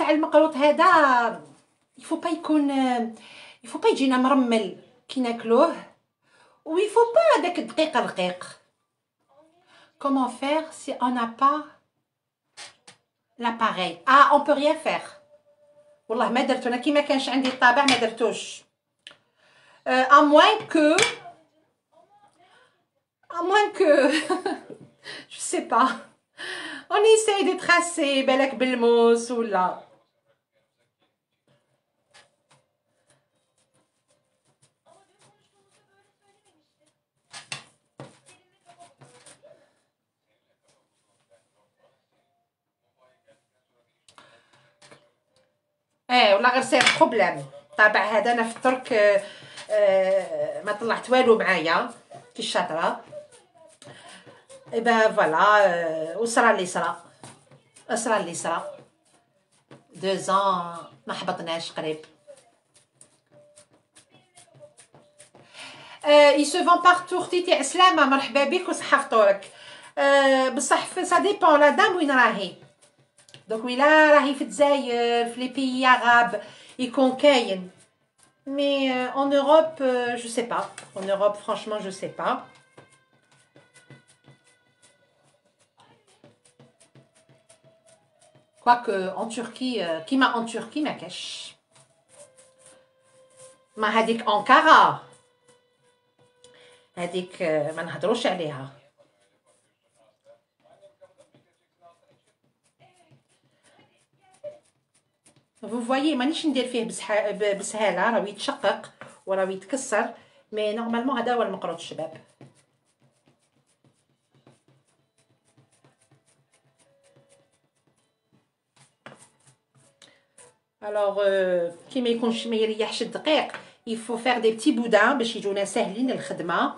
تاع المقروط هذا يفو با يكون يفو با يجينا مرمل كي ناكلوه ويفو با داك الدقيق رقيق. Comment faire si on n'a pas l'appareil? Ah, on peut rien faire. والله ما درتو انا كي ما كانش عندي الطابع ما درتوش. Euh, à moins que à moins que je sais pas. On essaye de tracer بالك بالموس ولا ايه ولا غير سير بروبليم. الطابع هذا انا في الترك آه آه ما طلعت والو معايا كي الشاطره. ايبا فوالا وصرا اللي صرا صرا اللي صرا دو زون ما حبطناش قريب. اي سو فون بارتو اختي تاع سلامه مرحبا بك وصحه فطورك. أه بصح سا ديبون لا دام وين راهي. دوك ويلا راهي في الجزائر في لي بيي عرب يكون كاين مي ان اوروب جو سي با. ان اوروب فرانشمون جو سي با. quoique en Turquie كيما en Turquie ما كاش. ما هذيك أنقرة هذيك ما نهضروش عليها. vous voyez مانيش ندير فيه بسهاله راه يتشقق وراه يتكسر مي نورمالمون هذا هو المقروط الشباب. الوغ كي ما يكونش ما يريحش الدقيق يفو فيغ دي بتي بودان باش يجونا ساهلين الخدمه.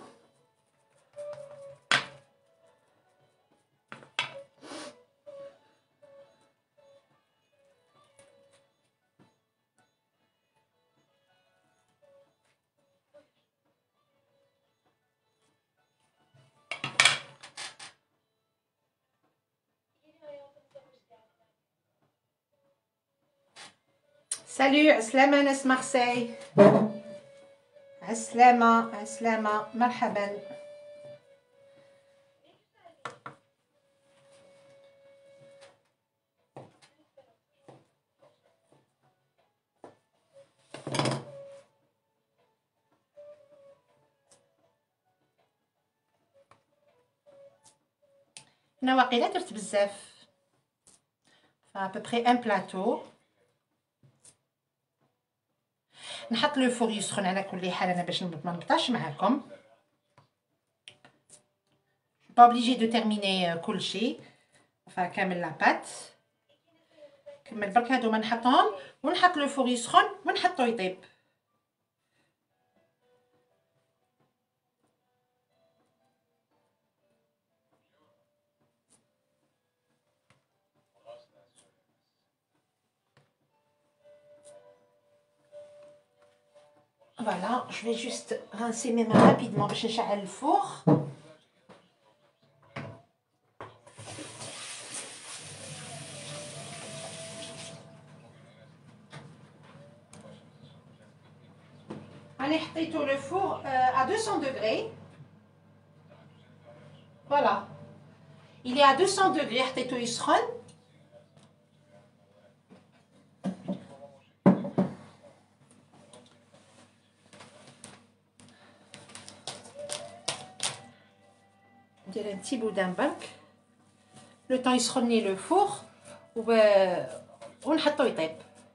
سالو عسلامة ناس مارسي. عسلامة عسلامة مرحبا. انا واقيلا درت بزاف فابوبخي ان بلاطو. نحط لو فور يسخن على كل حال انا باش ما نقطعش معاكم. با اوبليجي دو تيرميني كلشي فكامل لاباط. كمل برك هادو ما نحطهم ونحط لو فور يسخن ونحطو يطيب. Voilà, je vais juste rincer mes mains rapidement باش نشعل الفوغ. أنا حطيتو لو فوغ à deux cents degrés. Voilà. Il est à deux cents degrés حطيتو يسخن. ندير ان تي بودان برك لو طون يسخني لو فوغ و ونحطو يطيب.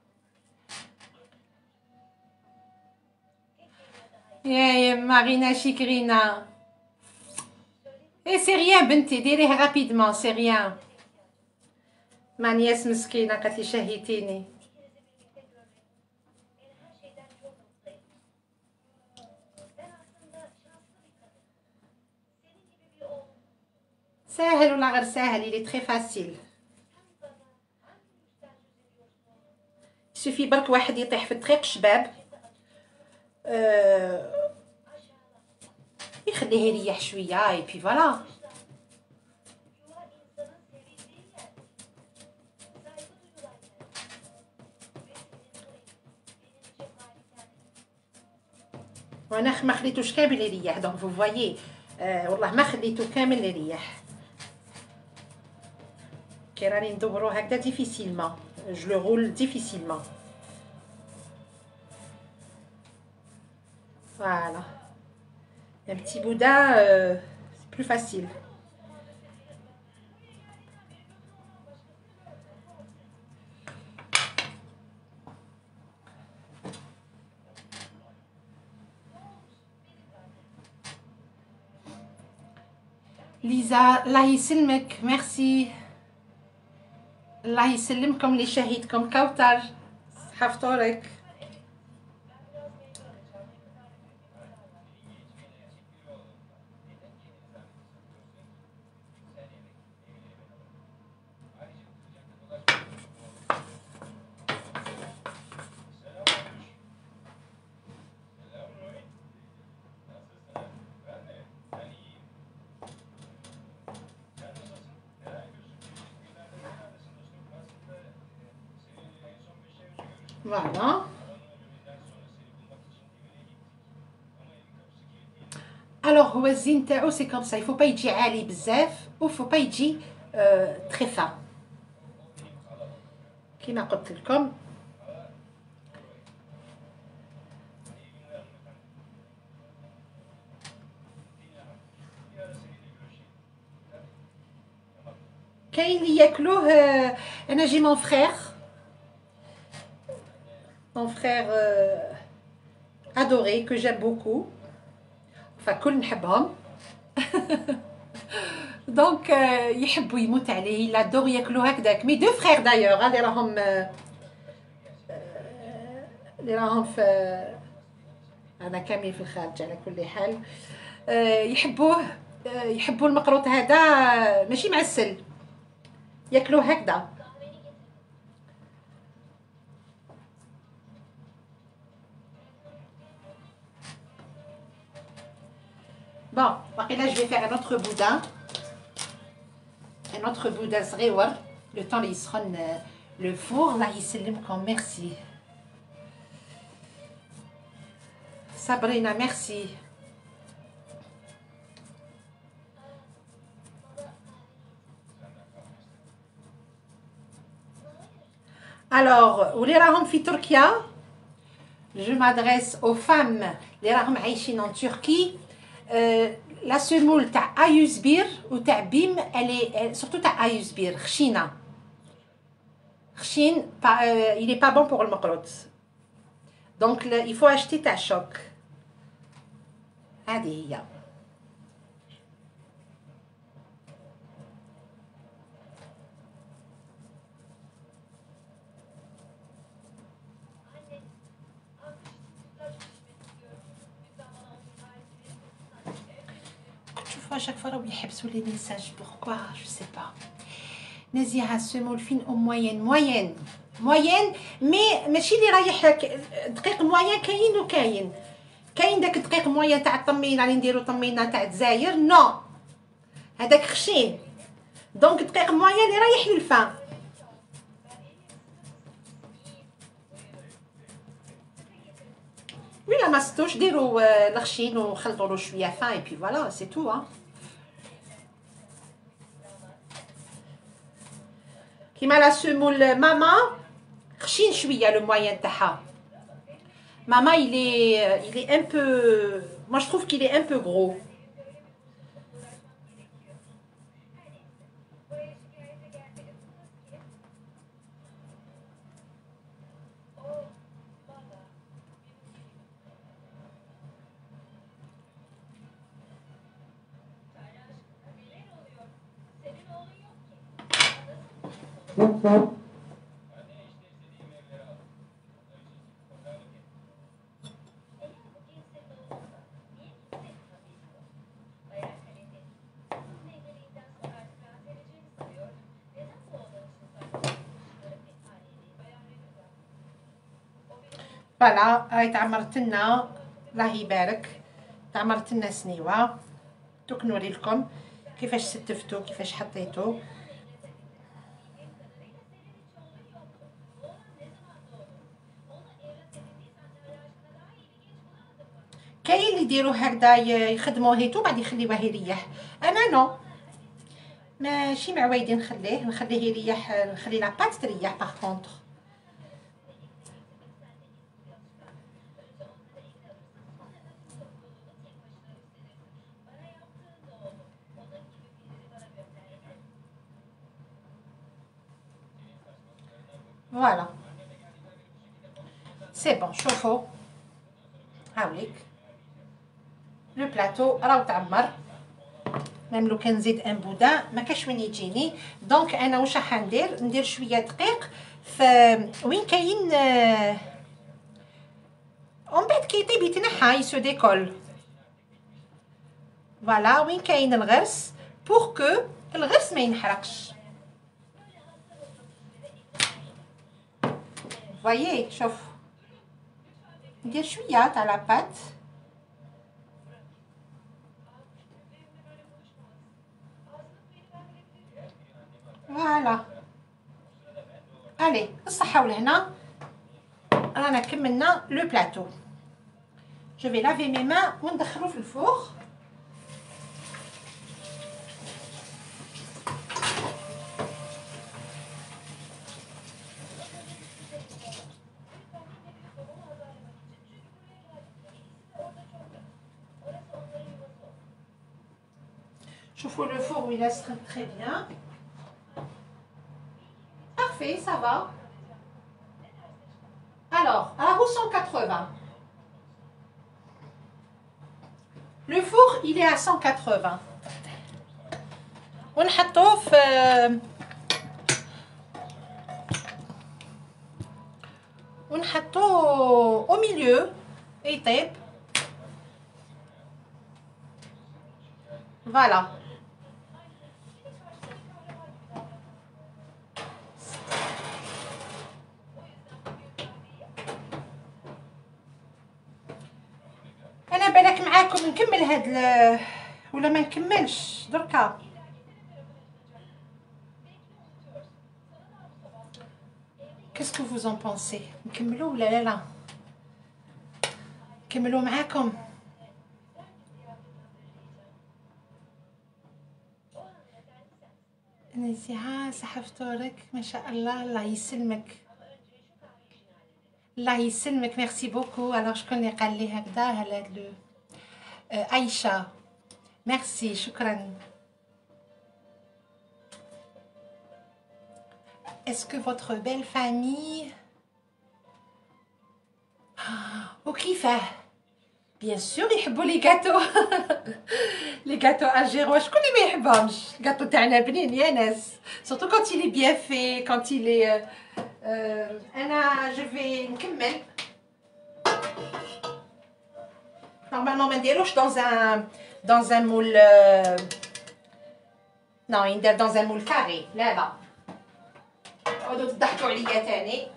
يا يا مارينا شكرينا اي سي ريان بنتي ديريه رابيدمون سي ريان. مانياس مسكينه قالت لي شهيتيني. ساهل ولا غير ساهل il est très facile. يسوفي برك واحد يطيح في الطريق شباب أه يخليه يريح شويه اي بي فوالا. وانا ما خليتوش كامل يريح دونك فو فوايي. آه والله ما خليته كامل يريح كي راني ندورو هكذا ديفيسيلمون جو لو رول ديفيسيلمون. فوالا un petit boudin euh, c'est plus facile. ليزا الله يسلمك ميرسي. الله يسلمكم اللي شهيدكم كوثر صحة فطورك. Voilà. Alors هو الزين تاعو سي كوم سا، يفو با يجي عالي بزاف وفو با يجي تري فان كيما قلت لكم. كاين اللي ياكلوه. انا جي مون فرير mon frère euh, adoré que j'aime beaucoup. Enfin كل نحبهم. دونك يحبوا يموت عليه يادور ياكلوا هكذاك. مي دو فرير دايوغ اللي راهم اللي راهم في انا كاملين في الخارج على كل حال يحبوه يحبوا المقروط هذا ماشي معسل ياكلوه هكذا. Bon, et là je vais faire un autre boudin. Un autre boudin صغيور. Le temps اللي يسخن le four. الله يسلمكم merci. Sabrina merci. Alors, واللي راهم في تركيا je m'adresse aux femmes اللي راهم عايشين en Turquie. Euh, la semoule تاع ايوزبير وتاع بيم elle est surtout تاع ايوزبير خشينه خشين با, euh, il est pas bon pour المقروط donc le, il faut acheter تاع شوك. هذه هي. à chaque fois راهو يحبسوا لي ميساج pourquoi je sais pas. نزيها semoule fine au moyenne moyenne moyenne مي ماشي اللي رايح دقيق موين. كاين وكاين كاين داك الدقيق موين تاع الطمينه اللي نديرو طمينه تاع الجزائر نو هذاك خشين دونك دقيق موين اللي رايح للفان. وي لا ماستوش ديروا الخشين وخلطوا له شويه فان اي بي فوالا سي تو ها. كيما لا سمول ماما خشين شويه لو موين تاعها. ماما il est il est un peu moi je trouve qu'il est un peu gros. فوالا هاي تعمرت لنا الله يبارك تعمرت لنا سنيوه. دوك نوري لكم كيفاش ستفتو كيفاش حطيتو. كاين اللي يديروا هكذا يخدموه هيتو بعد يخليوه يريح. انا نو ماشي معوايدي نخليه نخليه يريح، نخلي لاباط تريح. باغ كونطخ فوالا سي بون. شوفوا هاوليك لو بلاطو راهو تعمر، ميم لو كان نزيد ان بودان ما كاش وين يجيني. دونك انا واش راح ندير؟ ندير شويه دقيق ف وين كاين ومن بعد كي يطيب يتنحى يسو ديكول. فوالا وين كاين الغرس بور كو الغرس ما ينحرقش. فوايي شوف ندير شويه تاع لاباط. فوالا الي الصحه ولهنا رانا كملنا لو بلاطو. جو في لافي مي مان وندخلو في الفوغ. شوفوا لو فوغ il reste très bien. Parfait, ça va. Alors, à cent quatre-vingts. Le four, il est à cent quatre-vingts. ونحطوه في ونحطوه au milieu يطيب. Voilà. انا بالك معاكم نكمل هاد ال... ولا ما نكملش دركا. كاسكو فوز ان بونسي نكملو ولا لا لا؟ نكملو معاكم. نزيها صحة فطورك ما شاء الله. الله يسلمك الله يسلمك. ميرسي بوكو. الوغ شكون اللي قال لي هكذا؟ هلا لو عايشة ميرسي شكرا. اسكو فوتر بيل فامي وكيفاه؟ بيان سور يحبوا لي غاتو لي غاتو الجيروا. شكون اللي ما يحبهمش؟ غاتو تاعنا بنين يا ناس، سورتو كونت يلي بيان في كونت يلي. انا جو في نكمل. نورمالمون ما نديروش دون ان دون ان مول. نو يندير دون ان مول كاري. لا لا تعودوا تضحكوا عليا تاني.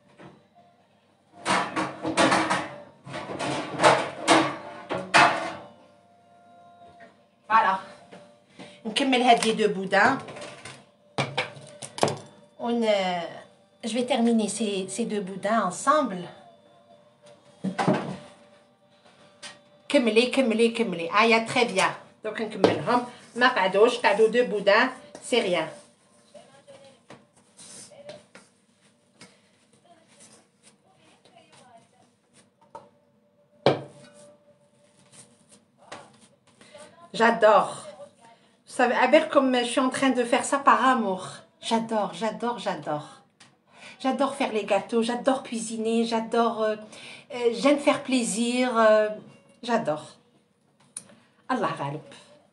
فوالا نكمل هاد لي دو بودان ون je vais terminer ces, ces deux boudins ensemble. كملي كملي كملي. آيا تري بيان. دوك نكملهم ما قعدوش قعدوا دو بودان سي ريان. J'adore. Vous savez, avec comme je suis en train de faire ça par amour. J'adore, j'adore, j'adore. J'adore faire les gâteaux, j'adore cuisiner, j'adore... Euh, euh, j'aime faire plaisir. Euh, j'adore. Allah ghalib.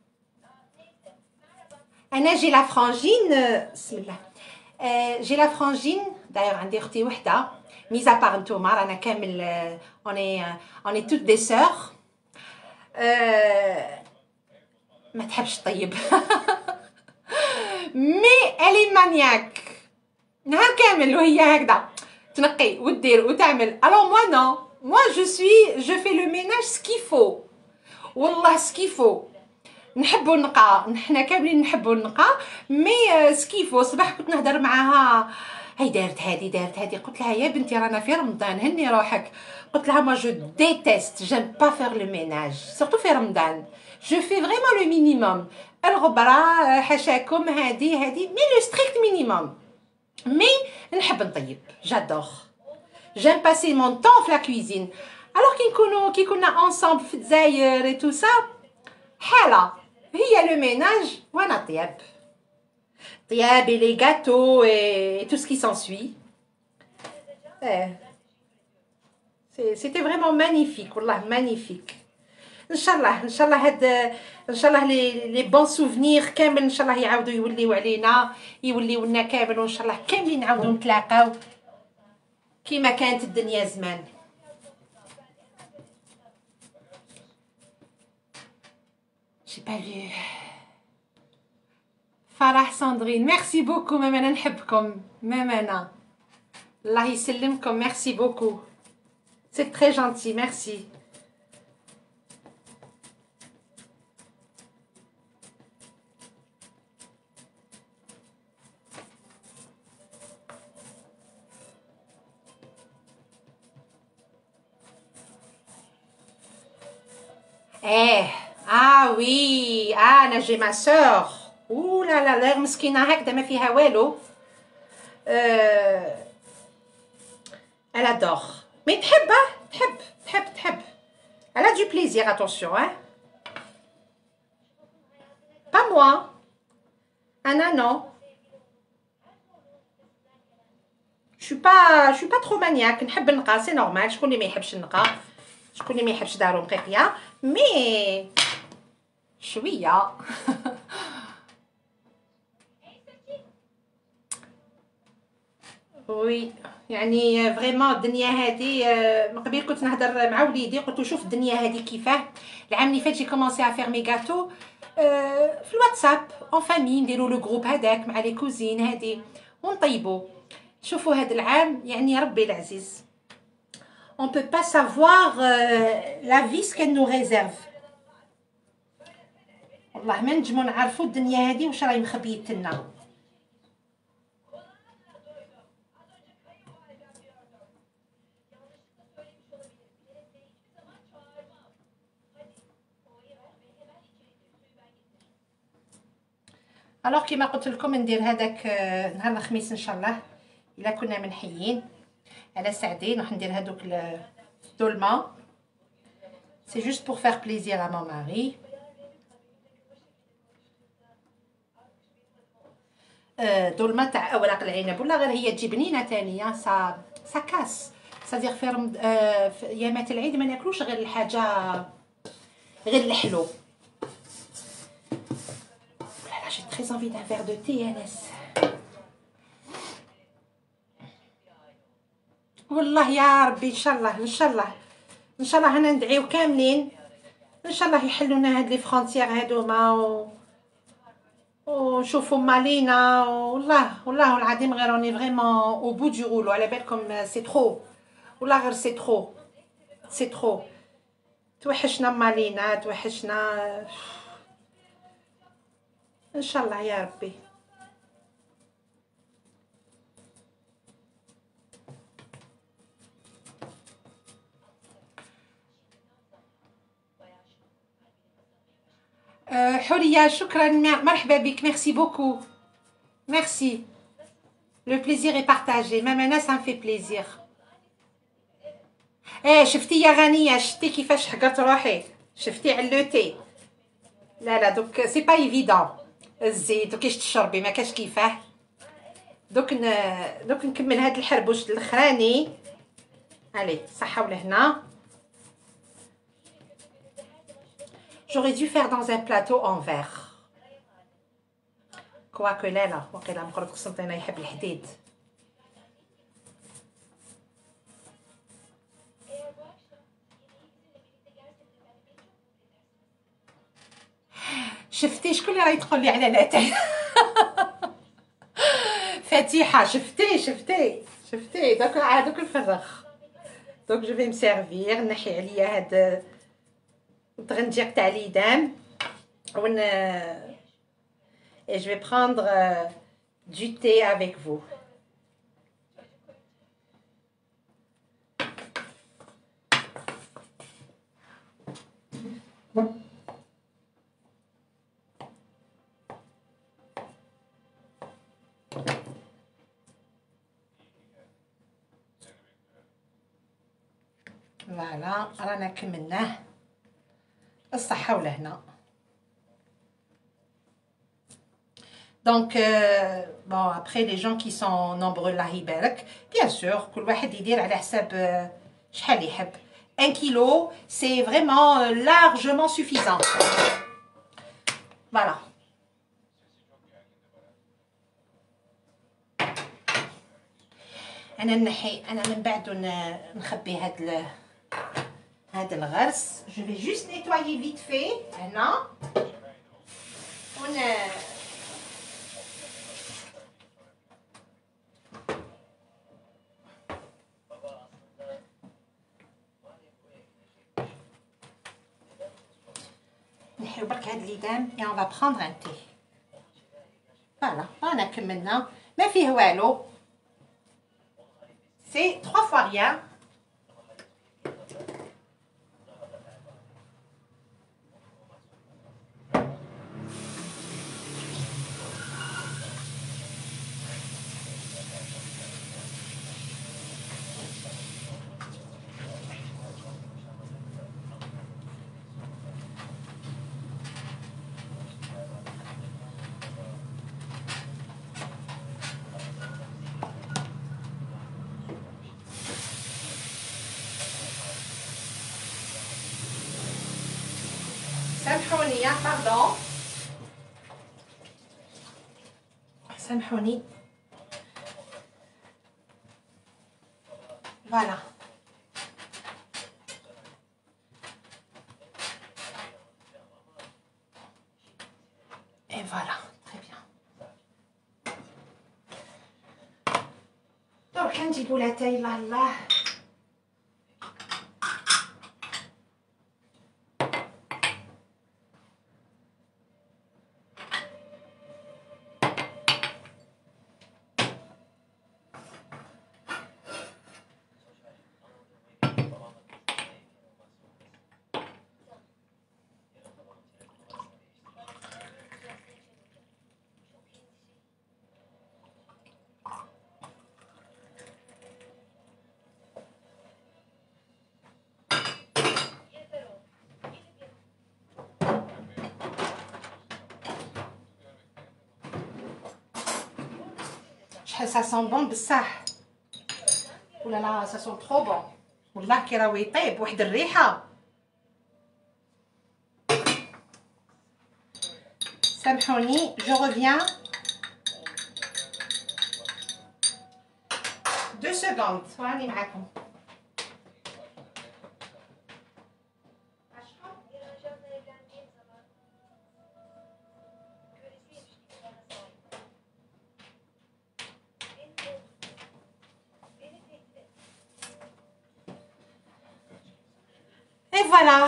Anna, j'ai la frangine... Euh, bismillah. Euh, j'ai la frangine... D'ailleurs, عندي اختي وحده. Mis à part Ntouma, رانا كامل... On est, on est toutes des sœurs. Euh, ما تحبش طيب. مي الي مانياك نهار كامل وهي هكذا تنقي ودير وتعمل. الو موا نو موا جو سوي جو في لو ميناج سكيفو والله سكيفو. نحبوا النقا، نحنا كاملين نحبوا النقا. مي سكيفو صباح كنت نهضر معاها هاي دارت هادي دارت هادي. قلت لها يا بنتي رانا في رمضان هني روحك. قلت لها ما جو ديتيست جيم با فير لو ميناج سورتو في رمضان. جو في فريمون لو مينيموم. الغبره حاشاكم هادي هادي مي لو ستريكت مينيموم. مي نحب نطيب جادور. جيم باسي مون طون في لا كويزين. الوغ كي نكونوا كي كنا انصامبل في الجزائر اي تو سا حاله هي لو ميناج وانا طياب طياب لي غاتو اي تو سكي سانسوي. ايه سيتي فريمون مانيفيك والله مانيفيك. ان شاء الله ان شاء الله هاد ان شاء الله لي لي بون سوفنير كامل ان شاء الله يعاودوا يوليو علينا يوليو لنا كامل وان شاء الله كاملين نعاودوا نتلاقاو كيما كانت الدنيا زمان. جي با فيو فرح ساندرين ميرسي بوكو ماما نحبكم ماما الله يسلمكم ميرسي بوكو سي تري جونتي ميرسي. ايه اه وي اه انا جي ما سور اوه لا لا لا مسكينه هكذا ما فيها والو. أه... elle adore مي تحب تحب تحب تحب elle a du plaisir attention hein pas moi انا non je suis pas je suis pas trop maniaque. نحب النقا سي نورمال. شكون اللي ما يحبش النقا شكون اللي ما يحبش دارو مقيقيه مي شويه. وي يعني فريمون الدنيا هادي من قبيل كنت نهضر مع وليدي قلت له شوف الدنيا هادي كيفاه. العام اللي فات جي كومونسي ا فير مي غاتو في الواتساب اون فامي نديرو لو جروب هذاك مع لي كوزين هادي ونطيبو. شوفوا هذا العام يعني يا ربي العزيز on peut pas savoir la vie ce qu'elle nous réserve. والله ما نجمو نعرفوا الدنيا هادي واش راهي مخبيت لنا. الوغ كيما قلت لكم ندير هذاك نهار الخميس ان شاء الله الا كنا منحيين على سعدين راح ندير هذوك الدولمه سي جوست بور فير بليزير ا مون ماري. دولمه تاع اوراق العنب ولا غير هي تجي بنينه ثانيه سا سا كاس صديق في رمض... في ايامات العيد ما ناكلوش غير الحاجه غير الحلو. J'ai très envie d'un verre de thé, Anas. والله يا ربي ان شاء الله ان شاء الله ان شاء الله هنا ندعيو كاملين ان شاء الله يحلوا لنا هاد لي فرونتيير هادوما و ونشوفوا مالينا. والله والله العظيم غير راني فريمون او بو دو رولو. على بالكم سي ترو والله غير سي ترو سي ترو. توحشنا مالينا توحشنا ان شاء الله يا ربي. أه حوريه شكرا مرحبا بك ميرسي بوكو ميرسي لو بليزير اي بارطاجي ماما انا سا في بليزير. ايه شفتي يا غنيه شفتي كيفاش حقرت روحي شفتي علوتي. لا لا دوك سي با ايفيدون الزيت وكيش تشربي ما كاش كيفاه. دوك ن... دوك نكمل هاد الحربوش الاخراني. علي صحه ولهنا. j'aurais dû faire dans un plateau en verre quoique لا لا وقيلا مقرب قسنطينه يحب الحديد. شفتي شكون اللي راهي تقول لي على الاتاي فاتحه شفتي شفتي شفتي دوك دوك الفرخ دوك جو في مسيرفير نحي عليا هاد الطغنجيق تاع ليدام ون et je vais prendre du thé avec vous. فوالا رانا كملناه الصحة ولهنا. Donc, euh, bon, après, les gens qui sont nombreux, là, يبارك. Bien sûr, كل واحد يدير على حساب شحال يحب. Un kilo, c'est vraiment euh, largement suffisant. Voilà. أنا نحي أنا من بعد نخبي هاد ال هاد الغرس. Je vais juste nettoyer vite fait. هنا. On نحيو برك هاد الليدام et on va prendre un thé. Voilà, رانا كملنا ما فيه والو. C'est trois fois rien. سامحوني يا باردون سامحوني. فوالا et voilà très bien. donc نجيبوا لا تاي الله الله. Ça sent bon بصح. ولا لا ça sent trop bon. والله كي راهو يطيب واحد الريحه. سامحوني je reviens. deux secondes. راني معاكم. Et voilà.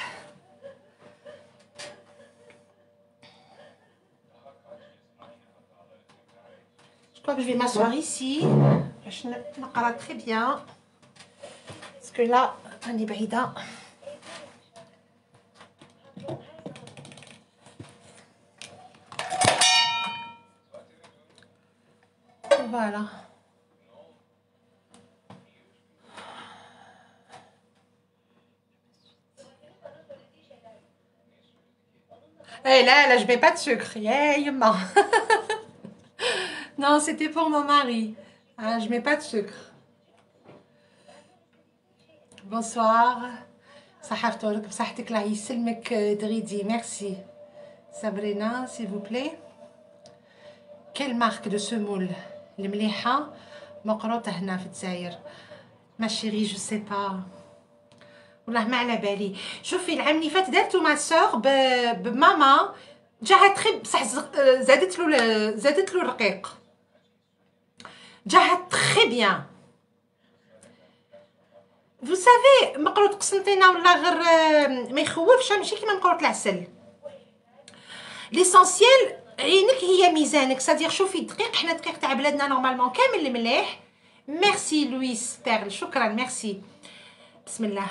Je crois que je vais m'asseoir ici. Je نقرا très bien. Parce que là, راني بعيدة. Voilà. Eh là, là, je mets pas de sucre. Yeah, yuma. Non, c'était pour mon mari. Ah, je mets pas de sucre. Bonsoir. صحفتك بصحتك الله يسلمك دريدي. Merci. Sabrina, s'il vous plaît. Quelle marque de semoule المليحة مقروطة هنا في الجزائر؟ ما شيري جو سي با. والله ما على بالي. شوفي العام اللي فات دارتو مع سور بماما جاها تخي بصح زادت له زادت له الرقيق جاها تخي بيان. Vous savez مقروط قسنطينه ولا غير ما يخوفش ماشي كيما مقروط العسل. ليسونسيال عينك هي ميزانك. صديق شوفي الدقيق حنا الدقيق تاع بلادنا نورمالمون كامل المليح. ميرسي لويس بيرل شكرا ميرسي. بسم الله.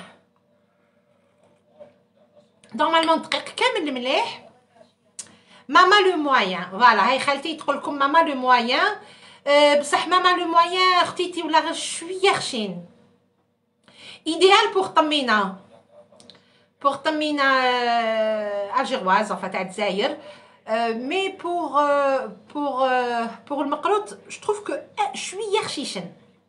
نورمالمون الدقيق كامل المليح. ماما لو موين فوالا هاي خالتي تقول لكم ماما لو موين. أه بصح ماما لو موين اختيتي ولا غير شويه خشين. idéal pour طمينة pour طمينة algéroise enfin تاع الجزائر. mais pour pour pour المقروط je trouve que شوية خشيشن.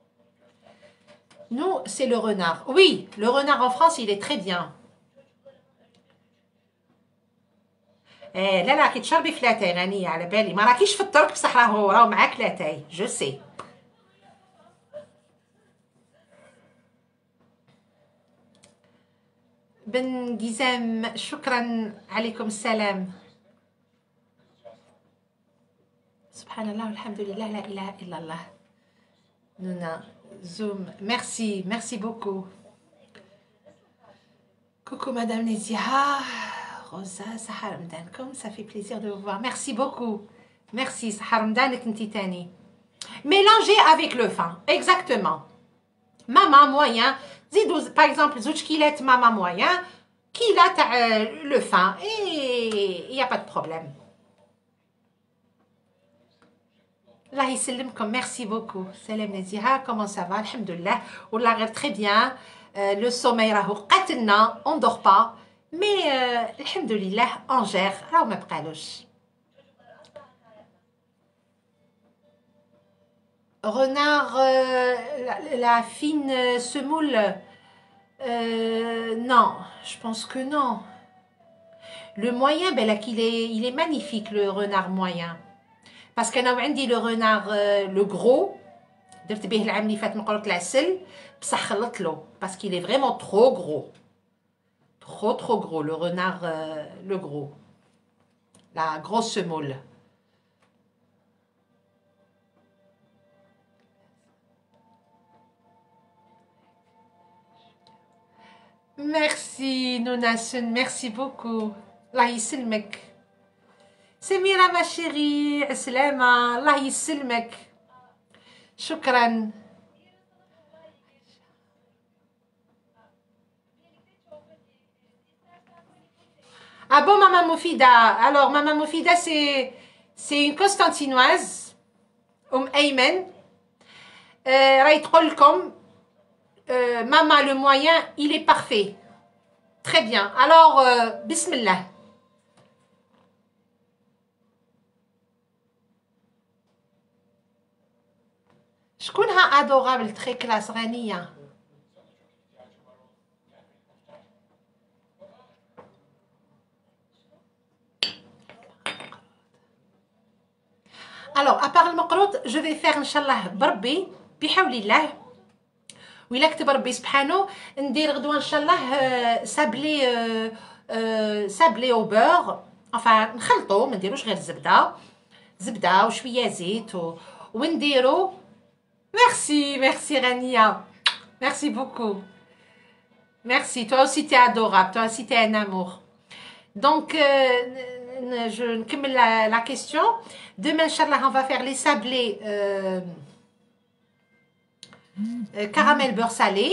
Nous, c'est le renard. Oui, le renard en France, il est très bien. Eh, لا لا كي تشربي في لاتاي غنية على بالي ما راكيش في الترك بصح راهو راهو معاك لاتاي جو سي. بن جزام شكرا عليكم السلام. سبحان الله والحمد لله لا إله إلا الله. نونا Zoom, merci, merci beaucoup. Coucou Madame Nézia, Rosa, Sahar Ramadan, comme ça fait plaisir de vous voir. Merci beaucoup. Merci, Sahar Ramadan et Ntitani. Mélangez avec le fin, exactement. Mama moyen, zidou, par exemple, zouch kilet mama moyen, kilat euh, le fin, et il n'y a pas de problème. Allah يسلمكم, merci beaucoup. Salam Naziha, comment ça va? Alhamdulillah. Wallah غير très bien. Euh, le sommeil راهو قاتلنا, on dort pas. Mais euh, alhamdulillah, on gère. راهو ما بقالوش. Renard, euh, la, la fine semoule. Euh, non, je pense que non. Le moyen, ben là, qu'il est, il est magnifique, le renard moyen. Parce que انا عندي le renard euh, le gros درت به العام اللي فات مقروط العسل بصح خلطت له parce qu'il est vraiment trop gros trop trop gros le renard euh, le gros la grosse semoule. Merci Nonasun, merci beaucoup. الله يسلمك. سميرة ما شيري عسلامة الله يسلمك شكرا. Ah bon Maman Moufida, alors Maman Moufida c'est c'est une Constantinoise أم أيمن راهي تقول لكم Maman le moyen il est parfait très bien alors euh, bismillah. شكونها ادوغابل تري كلاس غنية. Alors, à part المقروط, je vais faire إن شاء الله بربي بحول الله وإلا كتب ربي سبحانه ندير غدوة إن شاء الله سابلي سابلي أو بور enfin نخلطو ما نديروش غير الزبدة زبدة وشوية زيت و... ونديرو. Merci, merci Rania. Merci beaucoup. Merci. Toi aussi, tu es adorable. Toi aussi, tu es un amour. Donc, euh, je termine la, la question. Demain, Inch'Allah, on va faire les sablés euh, euh, caramel beurre salé.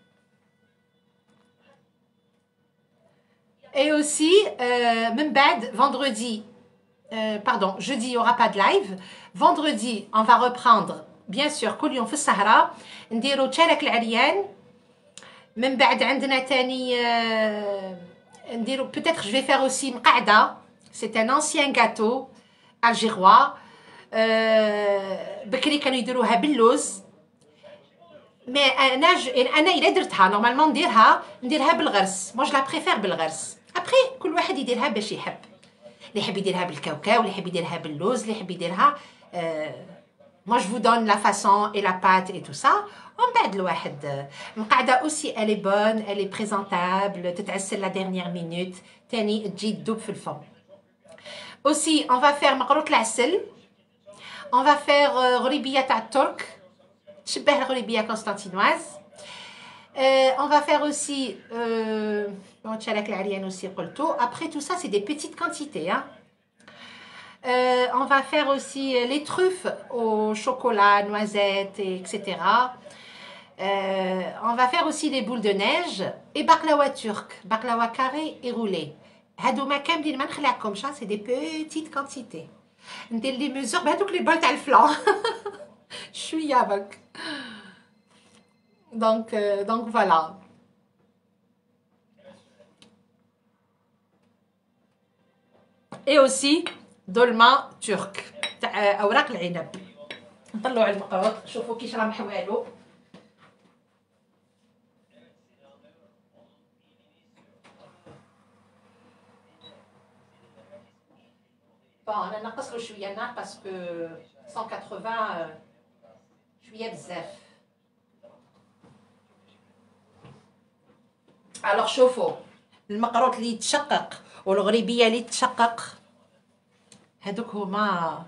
Et aussi, euh, même bad, vendredi, euh, pardon, jeudi, il n'y aura pas de live. Vendredi, on va reprendre. Bien sûr كل يوم في السهرة نديرو تشارك العريان. من بعد عندنا تاني نديرو peut-être je vais faire aussi مقعدة. C'est un ancien gâteau algérois. بكري كانوا يديروها باللوز. مي انا انا الا درتها نورمالمون نديرها نديرها بالغرس. moi je la préfère بالغرس. après كل واحد يديرها باش يحب. اللي يحب يديرها بالكاوكاو اللي يحب يديرها باللوز اللي يحب يديرها Moi, je vous donne la façon et la pâte et tout ça. On بعد الواحد. المقعدة aussi, elle est bonne, elle est présentable. تتعسل la dernière minute. تاني تجي تدوب في الفم. Aussi, on va faire مقروط العسل. On va faire غريبية تاع الترك. تشبه الغريبية constantinoise. Euh, on va faire aussi euh, تشارك العريان aussi قلتو. Après tout ça, c'est des petites quantités, hein. Euh, on va faire aussi les truffes au chocolat, noisettes, et etc. Euh, on va faire aussi des boules de neige et baklawa turc, baklawa carré et roulé. هادوما كاملين ما نخلعكمش, c'est des petites quantités. ندير لي mesures بهذوك لي بول تاع الفلان. شويه برك. Donc, euh, donc voilà. Et aussi dolma turc تاع اوراق العنب. نطلعوا على المقروط شوفوا كيش راه محوالو. بون انا ناقص له شويه نار باسكو مية وثمانين شويه بزاف. الوغ شوفوا المقروط اللي يتشقق والغريبيه اللي تشقق هذوك هما.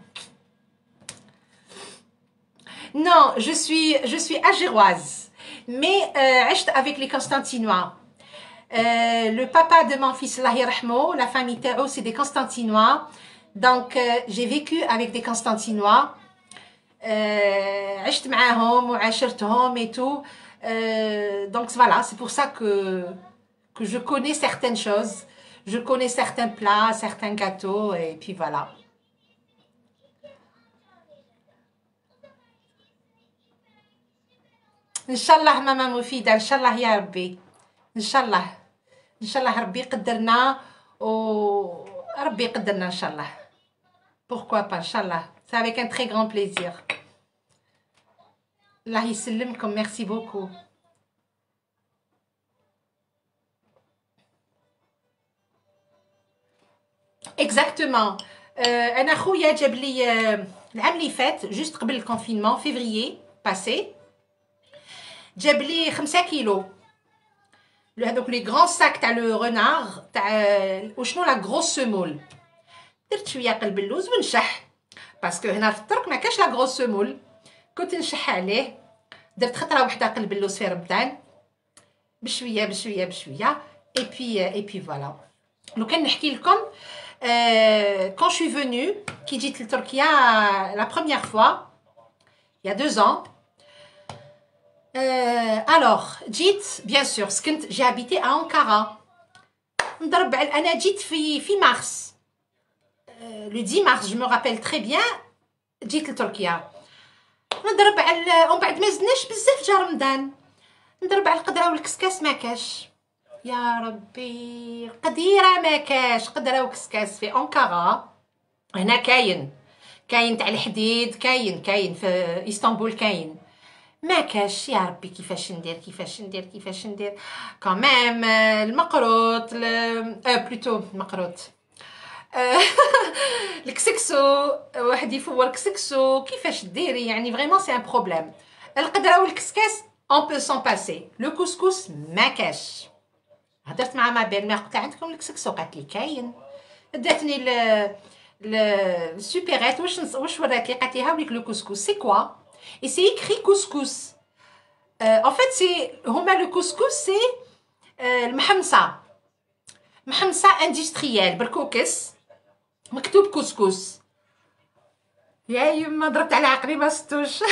Non, je suis, je suis algéroise, mais euh, عشت avec les Constantinois. Euh, le papa de mon fils, Allah yarhamou, la famille Tao, c'est des Constantinois. Donc, euh, j'ai vécu avec des Constantinois. Euh, عشت معاهم وعاشرتهم et tout. Euh, donc voilà, c'est pour ça que, que je connais certaines choses. Je connais certains plats, certains gâteaux, et puis voilà. ان شاء الله ماما مفيدة، ان شاء الله يا ربي، ان شاء الله ان شاء الله ربي يقدرنا وربي يقدرنا ان شاء الله. pourquoi pas ان شاء الله. c'est avec un très grand plaisir. الله يسلمكم. merci beaucoup. exactement. euh, انا خويا جاب لي العام اللي فات جوست قبل الكونفينمون février passé جاب لي خمسة كيلو هذوك لي غران ساك تاع لو رونار تاع وشنو لا غروس سيمول. درت شويه قلب اللوز ونشح باسكو هنا في الترك ما كاش لا غروس سيمول. كنت نشح عليه. درت خطره وحده قلب اللوز في رمضان بشويه بشويه بشويه اي بي اي بي فوالا. لو كان نحكي لكم كون شوي فينو كي جيت لتركيا لا بروميير فوا il y a deux ans. Euh, alors, جيت bien sûr سكنت j'ai habité à Ankara. نضرب على أنا جيت في في مارس. euh, le dix mars je me rappelle très bien جيت لتركيا. نضرب على ومن بعد ما زدناش بزاف جا رمضان. نضرب على القدرة والكسكاس ما كاش. يا ربي قديرة ما كاش قدرة وكسكاس في أنقرة. هنا كاين كاين تاع الحديد كاين كاين في اسطنبول كاين ما كاش. يا ربي كيفاش ندير كيفاش ندير كيفاش ندير كمام المقروط اه بلوتو المقروط الكسكسو واحد يفور كسكسو كيفاش ديري يعني فريمون سي ان بروبليم. القدره والكسكاس اون بو سون باسي. لو كوسكوس ما كاش. هضرت مع ما بير ما قلت عندكم الكسكسو قالت لي كاين. داتني ل السوبيريت واش واش ورات لي قالت لي هاوليك لو كوسكوس سي كوا. Et c'est écrit couscous. Euh, en fait, c'est هما le couscous c'est euh, المحمصة. محمصة industrielle بالكوكس مكتوب كوسكوس. يا يما ضربت على عقلي ما ستوش.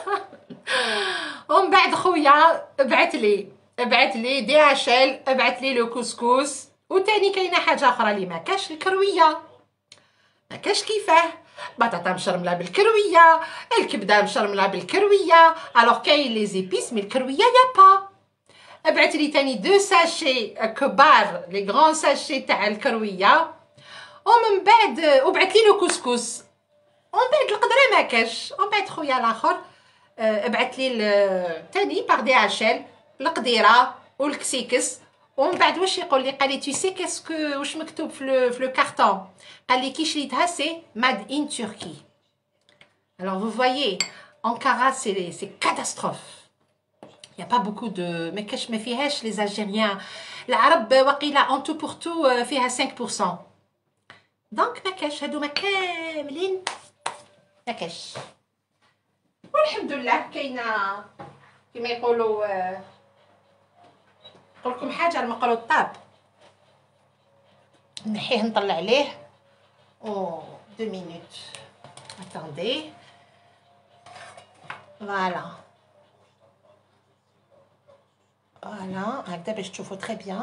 ومن بعد خويا بعت لي بعت لي دي اشل بعت لي لو كوسكوس. وتاني كاينه حاجه اخرى اللي ما كاش الكرويه. ما كاش كيفاه بطاطا مشرمله بالكرويه الكبده مشرمله بالكرويه. الوغ كاين لي زيبيس مي الكرويه يا با. بعت لي تاني دو ساشي كبار لي غران ساشي تاع الكرويه. ومن بعد وبعت لي لو كوسكوس. ومن بعد القدره ما كاش. ومن بعد خويا الاخر بعت لي تاني باغ دي اشل القديره والكسيكس. ومن بعد واش يقول لي قال لي tu sais qu'est-ce que واش مكتوب في لو في لو كارطون. قال لي كي شريتها سي ماد ان تركي. alors vous voyez Ankara c'est c'est catastrophe. il y a pas beaucoup de ما كاش ما فيهاش les Algériens. العرب وقيله en tout pour tout فيها cinq pour cent. donc ما كاش هادو ما كاملين ما كاش. والحمد لله كاينه كما يقولوا نقول لكم حاجه المقروط طاب نحيه نطلع عليه. او deux minutes attendez voilà voilà هكذا باش تشوفوا très bien.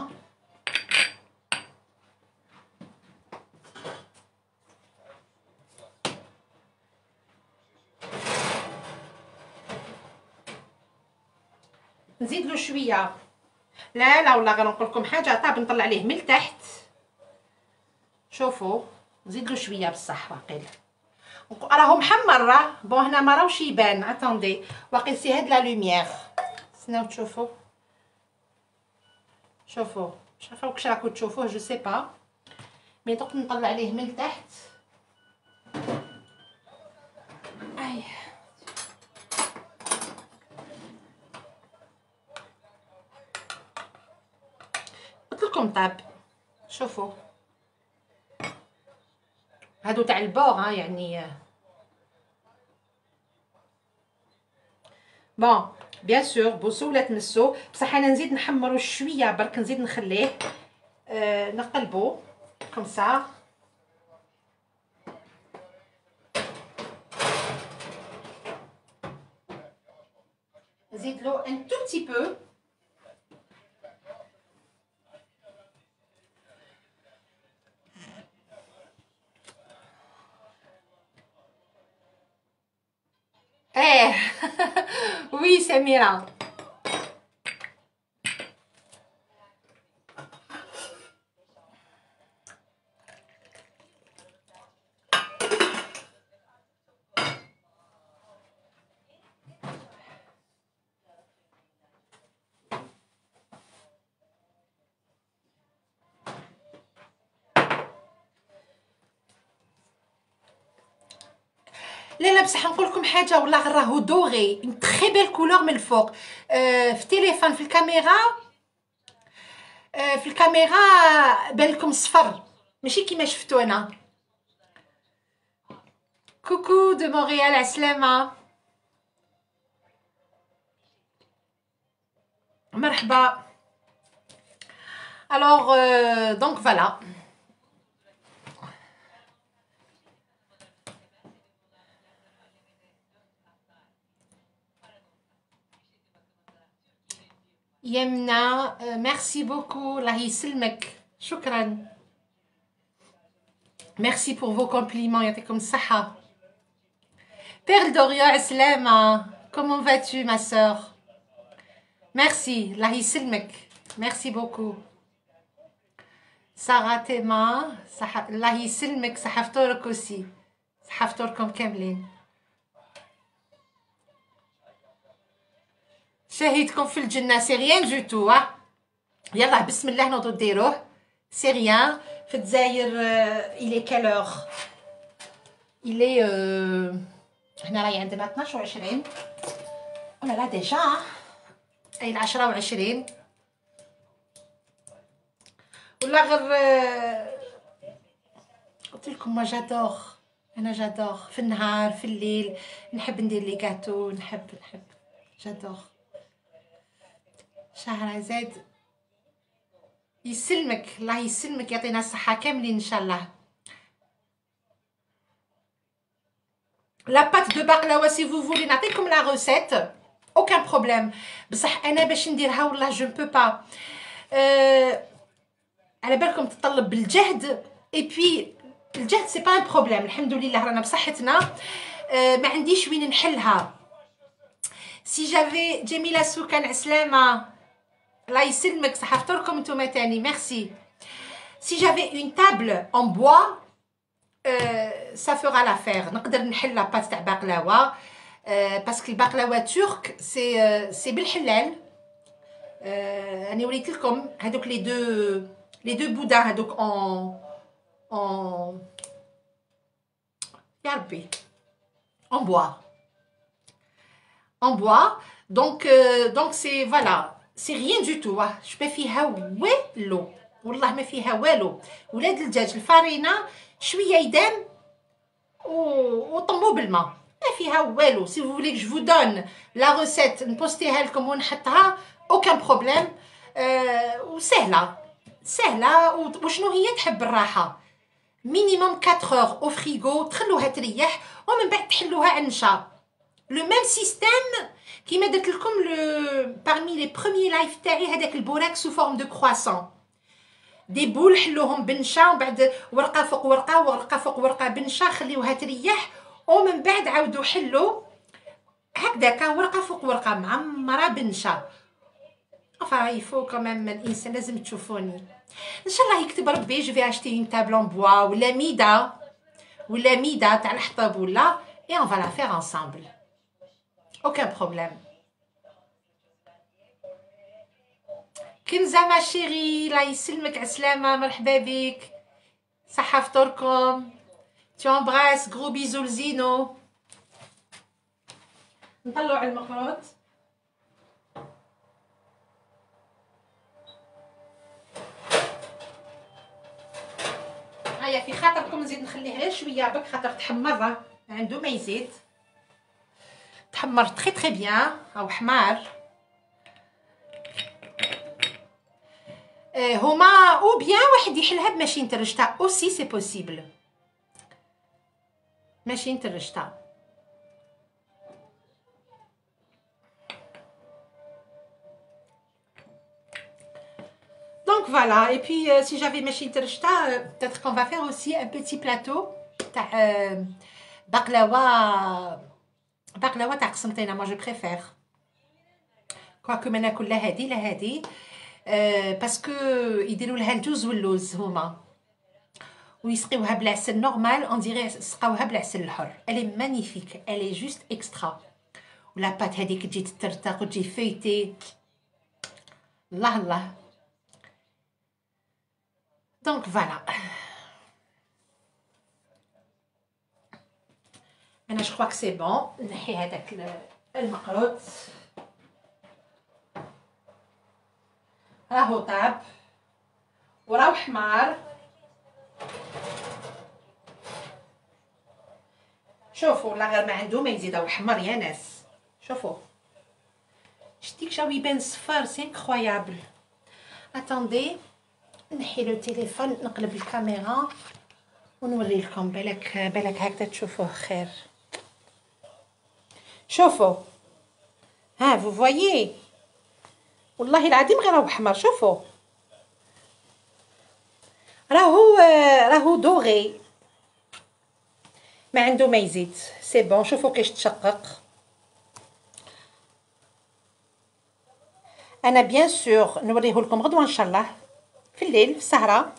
نزيد له شويه. لا لا والله غنقول لكم حاجه، طاب نطلع عليه من التحت. شوفوا نزيد له شويه بصح واقيلا راهو محمر راه بون هنا ما راهوش يبان. اتوندي واقيل سي هاد لا لوميير. استناو تشوفوا. شوفوا مش عارفه واش راكم تشوفوه جو سي با مي دوك نطلع عليه من التحت. اي قلت لكم طاب. شوفوا هادو تاع البور ها يعني بون بيان سور بوسو ولا تمسو بصح انا نزيد نحمرو شويه برك نزيد نخليه آه نقلبو كوم سا. نزيد له ان تو بتي بو ايه وي سميرة. لا لا بصح نقول لكم حاجه والله راهو دوغي اون تري بيل كولور من الفوق. آه في التليفون في الكاميرا آه في الكاميرا بان لكم صفر ماشي كيما شفتو انا. كوكو دو مونريال عسلامه مرحبا. الوغ دونك فوالا يمنا. ميرسي بوكو الله يسلمك شكرا. ميرسي بور فو كومبليمون يعطيكم الصحة. بيرل دوريو عسلامة كومون فاتو ما سور. ميرسي الله يسلمك ميرسي بوكو. سارة تيما صح الله يسلمك صحة فطورك اوسي صحة فطوركم كاملين. شهيدكم في الجنة سي ريان جو تو. يلا بسم الله نوضو ديروه سي ريان. في الجزائر الي كالوغ الي هنا راهي عندنا اثناش و عشرين ولا لا ديجا اي العشرة و عشرين ولا غير. قلت لكم ما جادوغ انا جادوغ في النهار في الليل نحب ندير لي كاتو نحب نحب جادوغ. شهرزاد يسلمك الله يسلمك يعطينا الصحة كاملين ان شاء الله. لا بات دو بقلاوه سي فو فولي نعطيكم لا روسيت اوكان بروبليم بصح انا باش نديرها والله جو مبو با. أه على بالكم تطلب بالجهد اي بي الجهد سي با ان بروبليم الحمد لله رانا بصحتنا. أه ما عنديش وين نحلها. سي جافي جميله سوكان عسلامه الله يسلمك صحة فطوركم نتوما تاني ميرسي. سي جافي اون تابل ان بوا سا فورا لافير نقدر نحل لاباط تاع بقلاوه باسكو البقلاوه ترك سي سي بالحلال. راني وريت لكم هذوك لي دو لي دو بودان هذوك اون اون يا ربي en bois en bois donc euh, donc c'est voilà c'est rien du tout. je ما فيها والو والله ما فيها والو. ولاد الدجاج الفارينه شويه يدام وطمو بالماء ما فيها والو. سي فو فولي جو دون لا روسيت نبوستيها لكم ونحطها اوكان بروبليم. أه وسهله سهله. وشنو هي تحب الراحه مينيموم أربعة اور او فريغو تخلوها تريح ومن بعد تحلوها عنشه. لو ميم سيستيم كيما درت لكم لو بارمي لي بروميي لايف تاعي هذاك البوراك سو فورم دو كرواسون دي بول حلوهم بنشه ومن بعد ورقه فوق ورقه ورقه فوق ورقه بنشه خليوها تريح ومن بعد عاودوا حلو هكذاك ورقه فوق ورقه معمره بنشه enfin il faut quand même الانسان لازم تشوفوني ان شاء الله يكتب ربي. جو في اشتي اون تابل en bois ولا ميده ولا ميده تاع الحطب ولا et on va la faire ensemble. aucun problème. كنزة ما شيري الله يسلمك عسلامة مرحبا بك صحة فطوركم. tu embrasses gros bisous لزينو. نطلعوا على المخروط. هيا في خاطركم نزيد نخليه غير شويه برك خاطر تحمر راه عنده ما يزيد. تحمر تري تري بيان او حمار. آه هما او بيان واحد يحلها بماشين الرشتا اوسي سي بوسيبل. ماشين الرشتا. Donc voilà, et puis euh, si j'avais machine terchta, euh, peut-être qu'on va faire aussi un petit plateau تاع euh, baklawa baklawa تاع قسنطينة. moi je préfère quoique ما ناكل لا هادي لا هادي euh, parce que يديروا لها الجوز واللوز هما ويسقيوها بالعسل نورمال on dirait سقاوها بالعسل الحر. elle est magnifique, elle est juste extra. ولا بات هذيك تجي تترتق وتجي فيتي الله الله. Donc voilà. Maintenant je crois que c'est bon. نحي هذاك المقروط راهو طاب وراهو حمار. شوفوا لا غير ما عنده ما يزيدو حمر يا ناس. شوفوا شتيك جاو يبان صفار سي انكرويابل. اتاندي نحي لو تليفون نقلب الكاميرا ونوري لكم بالك بالك هكذا تشوفوه خير. شوفوا ها فو فوايي والله العظيم غير راهو احمر. شوفوا راهو راهو دوغي ما عنده ما يزيد سي بون. شوفوا كيش تشقق. انا بيان سور نوريه لكم غدوه ان شاء الله في الليل في السهره